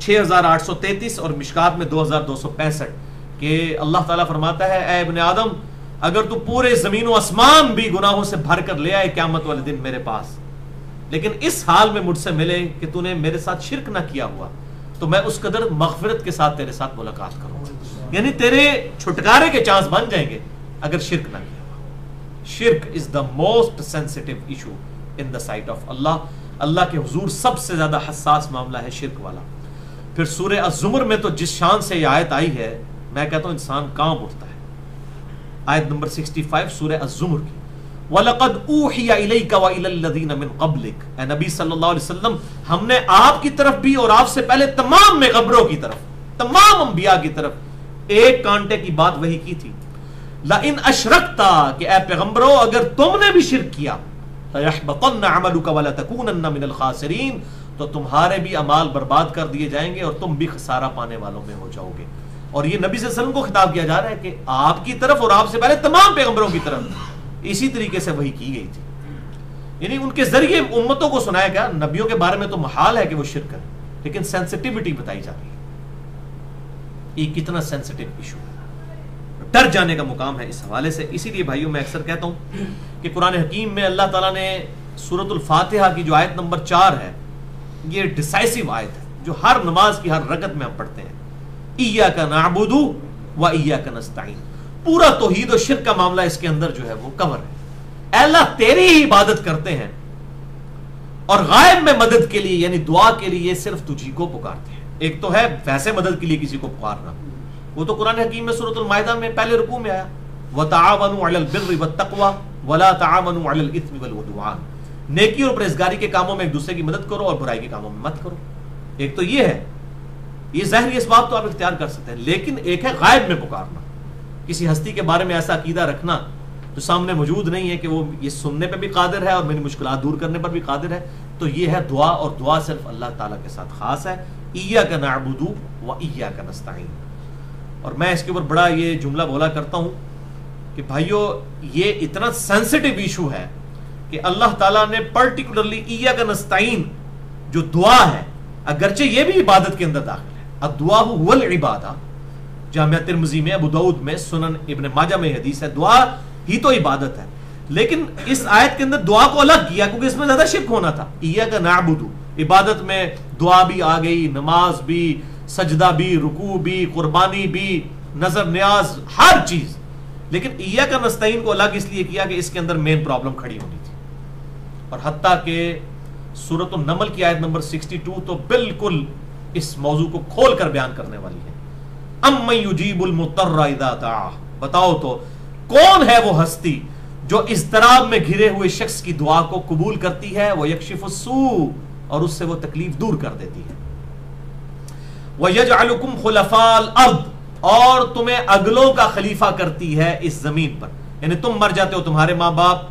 6833 اور مشکات میں 2265 کہ اللہ تعالیٰ فرماتا ہے اے ابن آدم اگر تو پورے زمین و آسمان بھی گناہوں سے بھر کر لے آئے قیامت والے دن میرے پاس, لیکن اس حال میں مجھ سے ملے کہ تو نے میرے ساتھ شرک نہ کیا ہوا, تو میں اس قدر مغفرت کے ساتھ تیرے ساتھ ملاقات کروں گا. یعنی تیرے چھٹکارے کے چانس بن جائیں گے اگر شرک نہ کیا ہوا. شرک is the most sensitive issue in the sight of Allah. Allah کے حضور سب سے زیادہ حساس معاملہ ہے شرک والا. پھر سورہ الزمر میں تو جس شان سے یہ آیت آئی ہے میں کہتا ہوں انسان کانپ اٹھتا ہے. آیت نمبر 65 سورہ الزمر کی وَلَقَدْ أُوحِيَ إِلَيْكَ وَإِلَى الَّذِينَ مِن قَبْلِكَ, اے نبی صلی اللہ علیہ وسلم ہم نے آپ کی طرف بھی اور آپ سے پہلے تمام پیغمبروں کی طرف تمام انبیاء کی طرف ایک کانٹے کی بات وہی کی تھی. لَإِنْ أَشْرَكْتَ, کہ اے پیغمبروں اگر تم نے بھی شرک کیا لَيَحْبَطَنَّ عَمَلُكَ وَلَتَكُونَنَّ مِنَ الْخَاسِرِينَ, تو تمہارے بھی اعمال برباد کر دیے جائیں گے اور تم بھی خسارہ پانے والوں میں ہو جاؤ گے. اور یہ نبی صلی اللہ علیہ وسلم کو خطاب کیا جا رہا ہے کہ آپ کی طرف اور آپ سے پہلے تمام پیغمبروں کی طرف اسی طریقے سے وہی کی گئی تھی. یعنی ان کے ذریعے امتوں کو سنایا گیا. نبیوں کے بارے میں تو محال ہے کہ وہ شرک کریں, لیکن سینسٹیوٹی بتائی جا رہی ہے. یہ کتنا سینسٹیو ایشو ہے, ڈر جانے کا مقام ہے اس حوالے سے. اسی لیے بھائیوں میں اکثر کہتا ہوں کہ قرآن حکیم میں اللہ تعالیٰ نے سورۃ الفاتحہ کی جو آیت نمبر 4 ہے یہ ڈیسائسو آیت ہے جو ہر نماز کی ہر رکعت میں ہم پڑھتے ہیں. ایاک نعبد و ایاک نستعین, پورا توحید و شرک کا معاملہ اس کے اندر جو ہے وہ کور ہے. اے اللہ تیری ہی عبادت کرتے ہیں اور غائب میں مدد کے لیے یعنی دعا کے لیے صرف تجھی کو پکارتے ہیں. ایک تو ہے ویسے مدد کے لیے کسی کو پکارنا, وہ تو قرآن حکیم میں سورۃ المائدہ میں پہلے رکوع میں آیا وَتَعَاوَنُوا عَلَى الْبِرِّ وَالتَّقْوَى وَلَا تَعَاوَنُوا عَلَى الْإِثْمِ وَالْعُدْوَانِ, نیکی اور پرہیزگاری کے کاموں میں ایک دوسرے کی مدد کرو اور برائی کے کاموں میں مت کرو. ایک تو یہ ہے, یہ ظاہری اسباب تو آپ اختیار کر سکتے ہیں, لیکن ایک ہے غائب میں پکارنا, کسی ہستی کے بارے میں ایسا عقیدہ رکھنا جو سامنے موجود نہیں ہے کہ وہ یہ سننے پہ بھی قادر ہے اور میری مشکلات دور کرنے پر بھی قادر ہے. تو یہ ہے دعا, اور دعا صرف اللہ تعالیٰ کے ساتھ خاص ہے. ایاک نعبد و ایاک نستعین. اور میں اس کے اوپر بڑا یہ جملہ بولا کرتا ہوں کہ بھائیو یہ اتنا سینسٹیو ایشو ہے کہ اللہ تعالیٰ نے پرٹیکولرلی ایاک نستعین جو دعا ہے, اگرچہ یہ بھی عبادت کے اندر داخل ہے, الدعاء هو العبادہ, جامعہ ترمذی میں, ابو داؤد میں, سنن ابن ماجہ میں حدیث ہے, دعا ہی تو عبادت ہے. لیکن اس آیت کے اندر دعا کو الگ کیا کیونکہ اس میں زیادہ شرک ہونا تھا. ایاک نعبد, عبادت میں دعا بھی آ گئی, نماز بھی, سجدہ بھی, رکوع بھی, قربانی بھی, نظر نیاز, ہر چیز. لیکن ایاک نستعین کو الگ اس لیے کیا کہ اس کے اندر مین پرابلم کھڑی ہونی تھی. اور حتیٰ کہ سورۃ النمل کی آیت نمبر 62 تو بالکل اس موضوع کو کھول کر بیان کرنے والی ہے. اَمَّن يُجِيبُ الْمُضْطَرَّ إِذَا دَعَاهُ, بتاؤ تو کون ہے وہ ہستی جو اضطراب میں گھرے ہوئے شخص کی دعا کو قبول کرتی ہے, وَيَكْشِفُ السُّوءَ, اور اس سے وہ تکلیف دور کر دیتی ہے, وَيَجْعَلُكُمْ خُلَفَاءَ الْأَرْضِ, اور تمہیں اگلوں کا خلیفہ کرتی ہے اس زمین پر. یعنی تم مر جاتے ہو, تمہارے ماں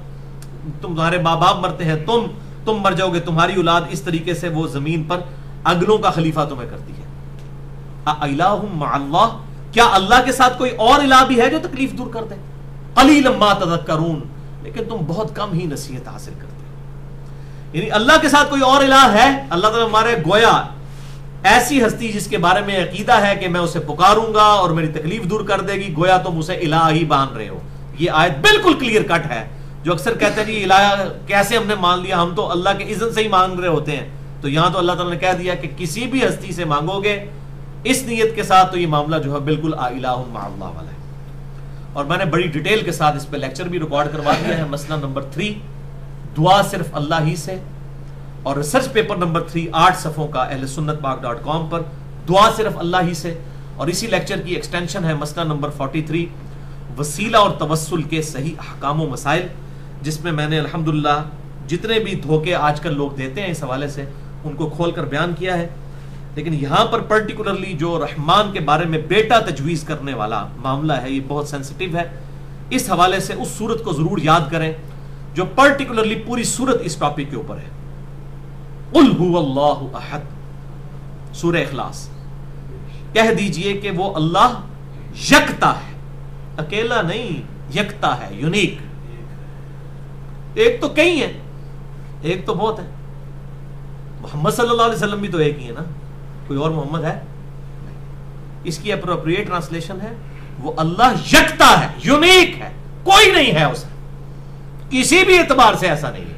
باپ مرتے ہیں, تم مر جاؤ گے, تمہاری اولاد, اس طریقے سے وہ زمین پر اگلوں کا خلیفہ تمہیں کرتی ہے. اَإِلَٰهٌ مَعَ اللَّهِ, کیا اللہ کے ساتھ کوئی اور الہ بھی ہے جو تکلیف دور کر دے؟ قَلِيلًا مَا تَذَكَّرُونَ, لیکن تم بہت کم ہی نصیحت حاصل کرتے ہو. یعنی اللہ کے ساتھ کوئی اور الہ ہے, اللہ تعالیٰ ہمارے گویا ایسی ہستی جس کے بارے میں عقیدہ ہے کہ میں اسے پکاروں گا اور میری تکلیف دور کر دے گی, گویا تم اسے الہ ہی مان رہے ہو یہ آیت بالکل کلیئر کٹ ہے. جو اکثر کہتے ہیں جی الہ کیسے ہم نے مان لیا, ہم تو اللہ کے اذن سے ہی مانگ رہے ہوتے ہیں. تو یہاں تو اللہ تعالیٰ نے کہہ دیا کہ کسی بھی ہستی سے مانگو گے اس نیت کے ساتھ تو یہ معاملہ جو ہے بالکل الہ مع اللہ والا ہے. اور میں نے بڑی ڈیٹیل کے ساتھ اس پہ لیکچر بھی ریکارڈ کروا دیا ہے. مسئلہ نمبر 3 دعا صرف اللہ ہی سے, اور ریسرچ پیپر نمبر 3 8 صفحوں کا اہل سنت پاک .com پر دعا صرف اللہ ہی سے. اور اسی لیکچر کی ایکسٹینشن ہے مسئلہ نمبر 43 وسیلہ اور توسل کے صحیح احکام و مسائل, جس میں میں نے الحمدللہ جتنے بھی دھوکے آج کل لوگ دیتے ہیں اس حوالے سے ان کو کھول کر بیان کیا ہے. لیکن یہاں پر پرٹیکولرلی جو رحمان کے بارے میں بیٹا تجویز کرنے والا معاملہ ہے یہ بہت سینسٹیو ہے. اس حوالے سے اس سورت کو ضرور یاد کریں جو پرٹیکولرلی پوری سورت اس ٹاپک کے اوپر ہے. قل هو اللہ احد, سورہ اخلاص. کہہ دیجئے کہ وہ اللہ یکتا ہے, اکیلا نہیں, یکتا ہے, یونیک. ایک تو کئی ہے, ایک تو بہت ہے. محمد صلی اللہ علیہ وسلم بھی تو ایک ہی ہے نا, کوئی اور محمد ہے؟ اس کی اپروپریٹ ٹرانسلیشن ہے وہ اللہ یکتا ہے, یونیک ہے, کوئی نہیں ہے اسے, کسی بھی اعتبار سے ایسا نہیں ہے.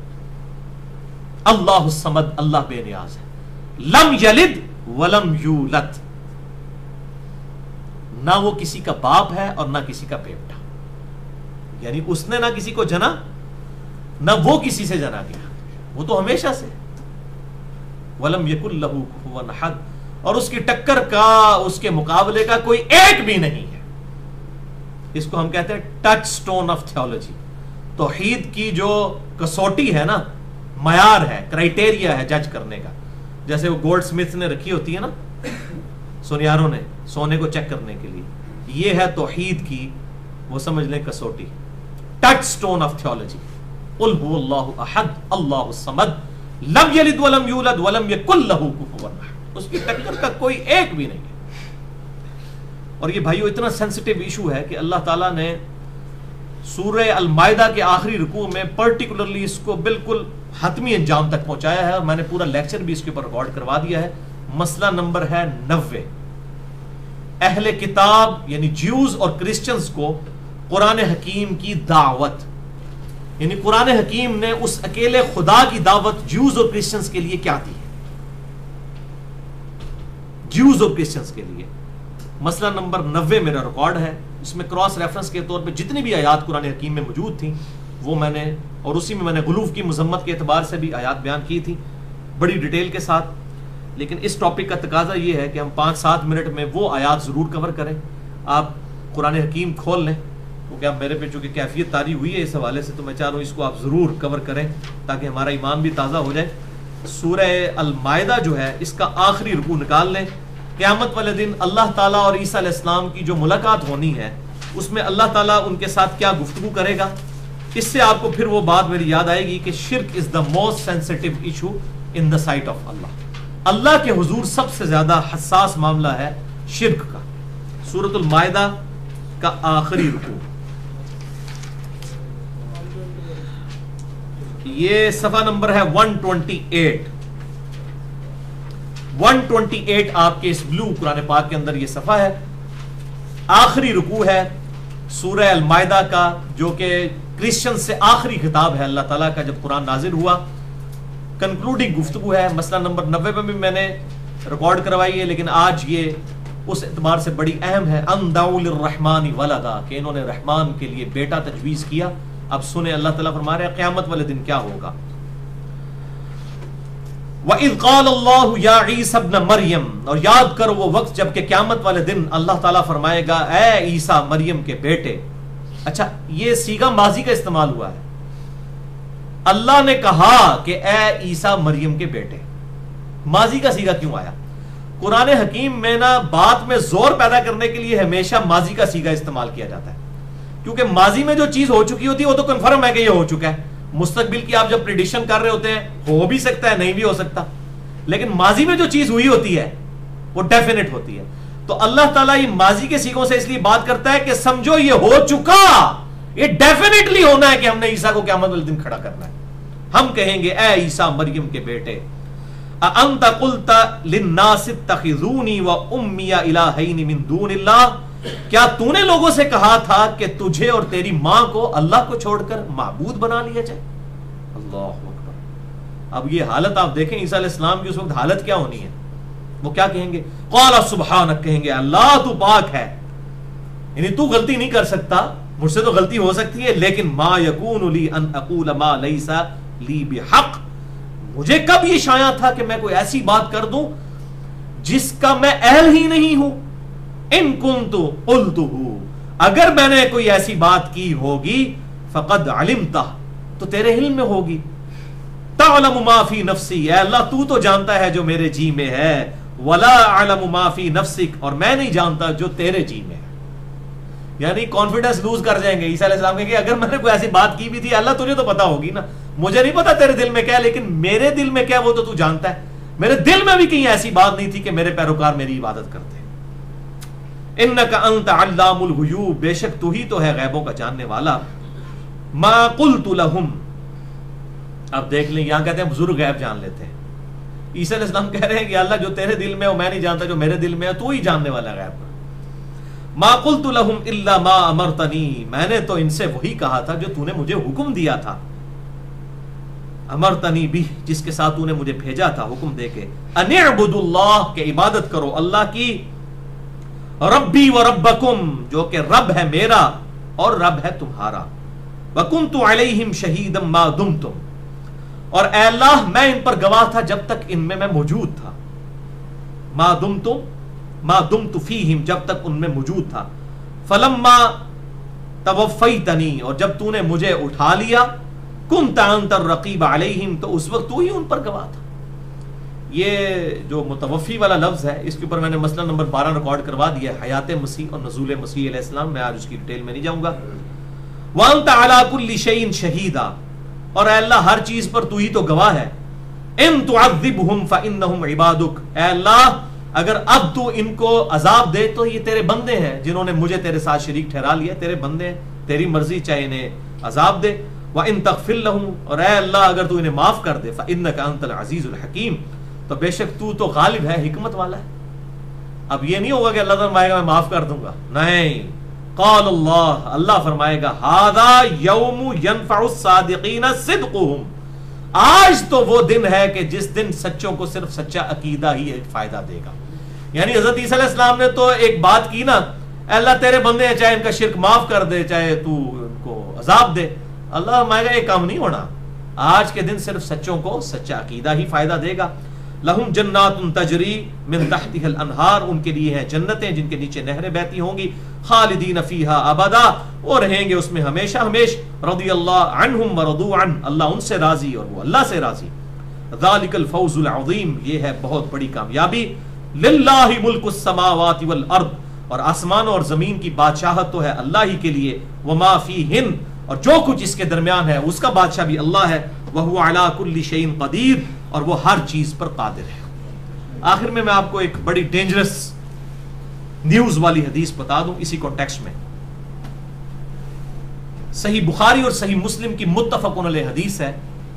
اللہ الصمد, اللہ بے نیاز ہے. لم یلد ولم یولد, نہ وہ کسی کا باپ ہے اور نہ کسی کا بیٹا, یعنی اس نے نہ کسی کو جنا نہ وہ کسی سے جنا گیا, وہ تو ہمیشہ سے. ولم یکن لہ کفوا احد, اور اس کی ٹکر کا, اس کے مقابلے کا کوئی ایک بھی نہیں ہے. اس کو ہم کہتے ہیں ٹچ سٹون آف تھیولوجی. توحید کی جو کسوٹی ہے نا, معیار ہے, کرائٹیریا ہے جج کرنے کا, جیسے وہ گولڈ سمتھ نے رکھی ہوتی ہے نا سونیاروں نے سونے کو چیک کرنے کے لیے, یہ ہے توحید کی وہ سمجھ لیں کسوٹی, ٹچ سٹون آف تھیولوجی. قل هو اللہ احد اللہ الصمد لم یلد ولم یولد ولم یکن لہ کفوا احد, اس کی ٹکر کا کوئی ایک بھی نہیں ہے. اور یہ بھائیو اتنا سینسٹیو ایشو ہے کہ اللہ تعالیٰ نے سورہ المائدہ کے آخری رکوع میں پرٹیکولرلی اس کو بالکل حتمی انجام تک پہنچایا ہے, اور میں نے پورا لیکچر بھی اس کے اوپر ریکارڈ کروا دیا ہے. مسئلہ نمبر ہے 90. اہل کتاب یعنی جیوز اور کرسچنز کو قرآن حکیم کی دعوت, یعنی قرآن حکیم نے اس اکیلے خدا کی دعوت جیوز اور کرسچنز کے لیے کیا دی ہے, جیوز اور کرسچنز کے لیے. مسئلہ نمبر 90 میرا ریکارڈ ہے, اس میں کراس ریفرنس کے طور پہ جتنی بھی آیات قرآن حکیم میں موجود تھیں وہ میں نے, اور اسی میں میں نے غلوف کی مذمت کے اعتبار سے بھی آیات بیان کی تھی بڑی ڈیٹیل کے ساتھ. لیکن اس ٹاپک کا تقاضا یہ ہے کہ ہم 5-7 منٹ میں وہ آیات ضرور کور کریں. آپ قرآن حکیم کھول لیں, کیونکہ اب میرے پہ چونکہ کیفیت طاری ہوئی ہے اس حوالے سے, تو میں چاہ رہا ہوں اس کو آپ ضرور کور کریں تاکہ ہمارا ایمان بھی تازہ ہو جائے. سورہ المائدہ جو ہے اس کا آخری رکوع نکال لیں. قیامت والے دن اللہ تعالیٰ اور عیسیٰ علیہ السلام کی جو ملاقات ہونی ہے اس میں اللہ تعالیٰ ان کے ساتھ کیا گفتگو کرے گا. اس سے آپ کو پھر وہ بات میری یاد آئے گی کہ شرک is the most sensitive issue in the sight of Allah. Allah کے حضور سب سے زیادہ حساس معاملہ ہے شرک کا. سورۃ المائدہ کا آخری رکوع, یہ صفحہ نمبر ہے 128. 128 آپ کے اس بلو قرآن پاک کے اندر یہ صفحہ ہے. آخری رکوع ہے سورہ المائدہ کا, جو کہ کرسچن سے آخری خطاب ہے اللہ تعالیٰ کا جب قرآن نازل ہوا. کنکلوڈنگ گفتگو ہے. مسئلہ نمبر 90 میں بھی میں نے ریکارڈ کروائی ہے, لیکن آج یہ اس اعتبار سے بڑی اہم ہے. ان دعوا للرحمن ولدا, کہ انہوں نے رحمان کے لیے بیٹا تجویز کیا. اب سنیں اللہ تعالیٰ فرما رہے ہیں قیامت والے دن کیا ہوگا. وَإِذْ قَالَ اللَّهُ يَا عِيسَى ابْنَ مَرْيَمَ, اور یاد کرو وہ وقت جب کہ قیامت والے دن اللہ تعالیٰ فرمائے گا اے عیسیٰ مریم کے بیٹے. اچھا, یہ صیغہ ماضی کا استعمال ہوا ہے. اللہ نے کہا کہ اے عیسیٰ مریم کے بیٹے, ماضی کا صیغہ کیوں آیا؟ قرآن حکیم میں نا بات میں زور پیدا کرنے کے لیے ہمیشہ ماضی کا صیغہ استعمال کیا جاتا ہے, کیونکہ ماضی میں جو چیز ہو چکی ہوتی ہے وہ تو کنفرم ہے کہ یہ ہو چکا ہے. مستقبل کی آپ جب پریڈکشن کر رہے ہوتے ہیں ہو بھی سکتا ہے نہیں بھی ہو سکتا, لیکن ماضی میں جو چیز ہوئی ہوتی ہے وہ ڈیفینٹ ہوتی ہے. تو اللہ تعالیٰ یہ ماضی کے صیغوں سے اس لیے بات کرتا ہے کہ سمجھو یہ ہو چکا, یہ ڈیفینیٹلی ہونا ہے کہ ہم نے عیسیٰ کو قیامت والے دن کھڑا کرنا ہے. ہم کہیں گے اے عیسیٰ مریم کے بیٹے, اَأَنْتَ قُلْتَ لِلنَّاسِ اتَّخِذُونِي وَأُمِّيَ إِلَٰهَيْنِ مِن دُونِ اللَّهِ, کیا تو نے لوگوں سے کہا تھا کہ تجھے اور تیری ماں کو اللہ کو چھوڑ کر معبود بنا لیا جائے؟ اللہ اکبر. اب یہ حالت آپ دیکھیں عیسیٰ علیہ السلام کی اس وقت حالت کیا ہونی ہے. وہ کیا کہیں گے؟ قال سبحانک، کہیں گے اللہ تو پاک ہے، یعنی تو غلطی نہیں کر سکتا، مجھ سے تو غلطی ہو سکتی ہے، لیکن ما یکون لی ان اقول ما لیس لی بحق، مجھے کب یہ شایع تھا کہ میں کوئی ایسی بات کر دوں جس کا میں اہل ہی نہیں ہوں. ان کنت قلتہ، اگر میں نے کوئی ایسی بات کی ہوگی، فقد علمتہ، تو تیرے علم میں ہوگی. تعلم ما فی نفسی، اے اللہ تو جانتا ہے جو میرے جی میں ہے، ولا اعلم ما فی نفسک، اور میں نہیں جانتا جو تیرے جی میں ہے. یعنی کانفیڈنس لوز کر جائیں گے. عیسیٰ علیہ السلام کہیں گے اگر میں نے کوئی ایسی بات کی بھی تھی اللہ تجھے تو پتا ہوگی نا، مجھے نہیں پتا تیرے دل میں کیا ہے، لیکن میرے دل میں کیا وہ تو جانتا ہے. میرے دل میں بھی کہیں ایسی بات نہیں تھی کہ میرے پیروکار میری عبادت کرتے. انک انت علام الغیوب، بے شک تو ہی تو ہے غیبوں کا جاننے والا. ما قلت لهم، اب دیکھ لیں یہاں کہتے ہیں بزرگ غیب جان لیتے ہیں. عیسیٰ علیہ السلام کہہ رہے ہیں کہ اللہ جو تیرے دل میں ہے میں نہیں جانتا، جو میرے دل میں ہے تو ہی جاننے والا غیب کا. ما قلت لهم الا ما امرتنی، میں نے تو ان سے وہی کہا تھا جو تو نے مجھے حکم دیا تھا. امرتنی بھی، جس کے ساتھ تو نے مجھے بھیجا تھا حکم دے کے، ان اعبدوا اللہ، کہ عبادت کرو اللہ کی، ربی و ربکم، جو کہ رب ہے میرا اور رب ہے تمہارا، وکنت علیہم شہیدا ما دمتم، اور اے اللہ میں ان پر گواہ تھا جب تک ان میں موجود تھا. ما دمت فیہم، جب تک ان میں موجود تھا. فلما توفیتنی، اور جب تو نے مجھے اٹھا لیا، کنت انت الرقیب علیہم، تو اس وقت تو ہی ان پر گواہ تھا. یہ جو متوفی والا لفظ ہے اس کے اوپر میں نے مسئلہ نمبر 12 ریکارڈ کروا دیا ہے، حیات مسیح اور نزول مسیح علیہ السلام. میں آج اس کی ڈیٹیل میں نہیں جاؤں گا. وانت علی کل شیء شہیدا، اور اے اللہ ہر چیز پر تو ہی تو گواہ ہے. ان تعذبہم فانہم عبادک، اے اللہ اگر اب تو ان کو عذاب دے تو یہ تیرے بندے ہیں جنہوں نے مجھے تیرے ساتھ شریک ٹھہرا لیا، تیرے بندے ہیں، تیری مرضی چاہے انہیں عذاب دے. وان تغفر لہم، اور اے اللہ اگر تو انہیں معاف کر دے، فانک انت العزیز الحکیم، تو بے شک تو غالب ہے، حکمت والا ہے. اب یہ نہیں ہوگا کہ اللہ تعالیٰ فرمائے گا میں معاف کر دوں گا، نہیں. قال اللہ، اللہ فرمائے گا ھذا یوم ینفع الصادقین صدقہم، آج تو وہ دن ہے کہ جس دن سچوں کو صرف سچا عقیدہ ہی ایک فائدہ دے گا. یعنی حضرت عیسیٰ علیہ السلام نے تو ایک بات کی نا، اے اللہ تیرے بندے ہیں، چاہے ان کا شرک معاف کر دے چاہے تو ان کو عذاب دے. اللہ فرمائے گا یہ کام نہیں ہونا، آج کے دن صرف سچوں کو سچا عقیدہ ہی فائدہ دے گا. لہم جنات تجری من تحتها الانہار، ان کے لیے ہیں جنتیں جن کے نیچے نہریں بہتی ہوں گی. خالدین فیہا ابدا، اور رہیں گے اس میں ہمیشہ ہمیش. رضی اللہ عنہم ورضوا عنہ، اللہ ان سے راضی اور وہ اللہ سے راضی. ذالک الفوز العظیم، یہ ہے بہت بڑی کامیابی. للہ ملک السماوات والارض، اور آسمانوں اور زمین کی بادشاہت تو ہے اللہ ہی کے لیے. وما فیہن، اور جو کچھ اس کے درمیان ہے اس کا بادشاہ بھی اللہ ہے. وہو علی کل شیء قدیر، اور وہ ہر چیز پر قادر ہے. آخر میں آپ کو ایک بڑی ڈینجرس نیوز والی حدیث بتا دوں اسی کانٹیکسٹ میں. صحیح بخاری اور صحیح مسلم کی متفق علیہ حدیث ہے.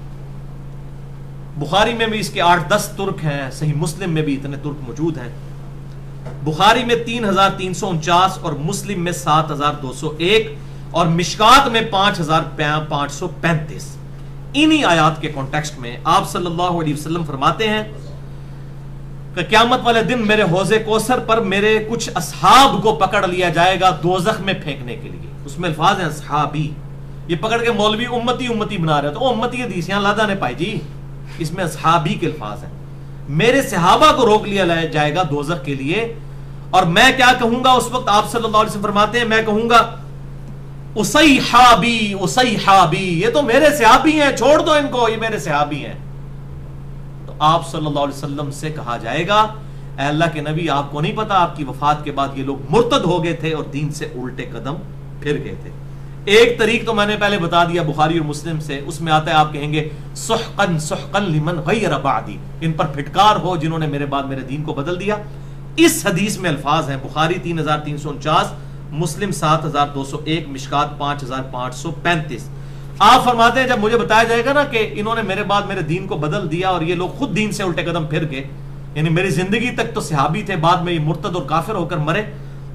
بخاری میں بھی اس کے 8-10 ترک ہیں، صحیح مسلم میں بھی اتنے ترک موجود ہیں. بخاری میں 3349 اور مسلم میں 7201 اور مشکات میں 5535. انہی آیات کے کانٹیکسٹ میں آپ صلی اللہ علیہ وسلم فرماتے ہیں کہ قیامت والے دن میرے حوض کوثر پر میرے کچھ اصحاب کو پکڑ لیا جائے گا دوزخ میں پھینکنے کے لیے. اس میں الفاظ ہیں اصحابی، یہ پکڑ کے مولوی امتی امتی بنا رہے تو امتی حدیث یہاں لادا نے پائی جی، اس میں اصحابی کے الفاظ ہیں. میرے صحابہ کو روک لیا جائے گا دوزخ کے لیے، اور میں کیا کہوں گا اس وقت؟ آپ صلی اللہ علیہ وسلم فرماتے ہیں میں کہوں گا اصحابی اصحابی، یہ تو میرے صحابی ہیں، چھوڑ دو ان کو، یہ میرے صحابی ہیں. تو آپ صلی اللہ علیہ وسلم سے کہا جائے گا اے اللہ کے نبی آپ کو نہیں پتا آپ کی وفات کے بعد یہ لوگ مرتد ہو گئے تھے اور دین سے الٹے قدم پھر گئے تھے. ایک طریق تو میں نے پہلے بتا دیا بخاری اور مسلم سے، اس میں آتا ہے آپ کہیں گے سحقن سحقن لمن غیر بعدی، ان پر پھٹکار ہو جنہوں نے میرے بعد میرے دین کو بدل دیا. اس حدیث میں الفاظ ہیں بخاری 3349، مسلم 7201، مشکات 5535. آپ فرماتے ہیں جب مجھے بتایا جائے گا نا کہ انہوں نے میرے بعد میرے دین کو بدل دیا اور یہ لوگ خود دین سے الٹے قدم پھر گئے، یعنی میری زندگی تک تو صحابی تھے، بعد میں یہ مرتد اور کافر ہو کر مرے،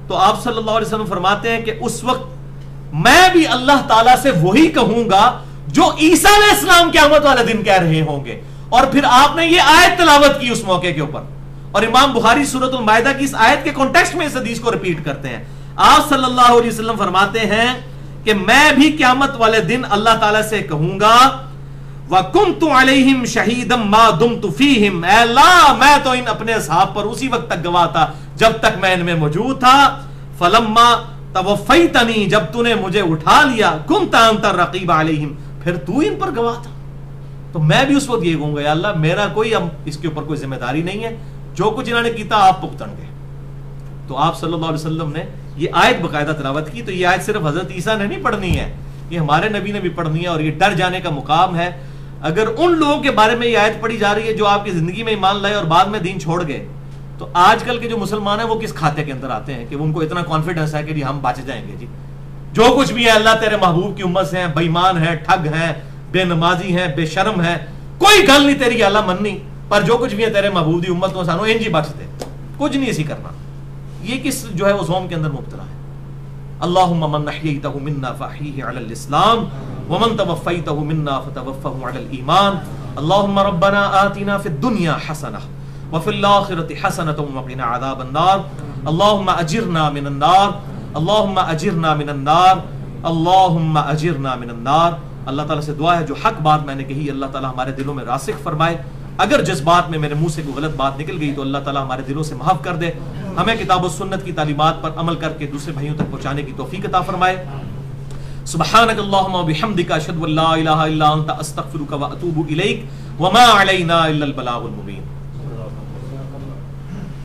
تو آپ صلی اللہ علیہ وسلم فرماتے ہیں کہ اس وقت میں بھی اللہ تعالیٰ سے وہی کہوں گا جو عیسیٰ علیہ السلام قیامت والے دن کہہ رہے ہوں گے. اور پھر آپ نے یہ آیت تلاوت کی اس موقع کے اوپر, اور امام بخاری سورۃ المائدہ کی اس آیت کے کانٹیکسٹ میں اس حدیث کو ریپیٹ کرتے ہیں. آپ صلی اللہ علیہ وسلم فرماتے ہیں کہ میں بھی قیامت والے دن اللہ تعالیٰ سے کہوں گا وَكُنْتُ عَلَيْهِمْ شَهِيدًا مَا دُمْتُ فِيهِمْ, اے اللہ میں تو ان اپنے اصحاب پر اسی وقت تک گواہ تھا جب تک میں ان میں موجود تھا. فَلَمَّا تَوَفَّيْتَنِي, جب تو نے مجھے اٹھا لیا, كُنْتَ أَنْتَ الرَّقِيبَ عَلَيْهِمْ, پھر تو ان پر گواہ تھا. تو میں بھی اس وقت یہ کہوں گا یا اللہ میرا کوئی اب اس کے اوپر کوئی ذمہ داری نہیں ہے, جو کچھ انہوں نے کیتا آپ بھگتن گے. تو آپ صلی اللہ علیہ وسلم نے یہ آیت باقاعدہ تلاوت کی. تو یہ آیت صرف حضرت عیسیٰ نے نہیں پڑھنی ہے, یہ ہمارے نبی نے بھی پڑھنی ہے, اور یہ ڈر جانے کا مقام ہے. اگر ان لوگوں کے بارے میں یہ آیت پڑھی جا رہی ہے جو آپ کی زندگی میں ایمان لائے اور بعد میں دین چھوڑ گئے, تو آج کل کے جو مسلمان ہیں وہ کس کھاتے کے اندر آتے ہیں کہ ان کو اتنا کانفیڈنس ہے کہ جی ہم بچ جائیں گے, جی جو کچھ بھی ہے اللہ تیرے محبوب کی امت سے ہیں, بے ایمان ہیں, ٹھگ ہیں, بے نمازی ہیں, بے شرم ہیں, کوئی گل نہیں تیری اللہ مننی, پر جو کچھ بھی ہے تیرے محبوب دی امت کو سانو انج ہی بخش دے, کچھ نہیں اسی کرنا. یہ کس جو ہے وہ زوم کے اندر مبتلا ہے. اللہم من احییتہ منا فاحیہ علی الاسلام ومن توفیتہ منا فتوفہ علی الایمان. اللہم ربنا آتنا فی الدنیا حسنہ وفی الآخرۃ حسنۃ وقنا عذاب النار. اللہم اجرنا من النار, اللہم اجرنا من النار, اللہم اجرنا من النار. اللہ تعالیٰ سے دعا ہے جو حق بات میں نے کہی اللہ تعالیٰ ہمارے دلوں میں راسخ فرمائے. اگر جس بات میں میرے منہ سے کوئی غلط بات نکل گئی تو اللہ تعالیٰ ہمارے دلوں سے معاف کر دے. ہمیں کتاب و سنت کی تعلیمات پر عمل کر کے دوسرے بھائیوں تک پہنچانے کی توفیق عطا فرمائے. سبحانک اللہم و بحمدک اشہد ان لا الہ الا انت استغفرک و اتوب الیک وما علینا الا البلاغ المبین.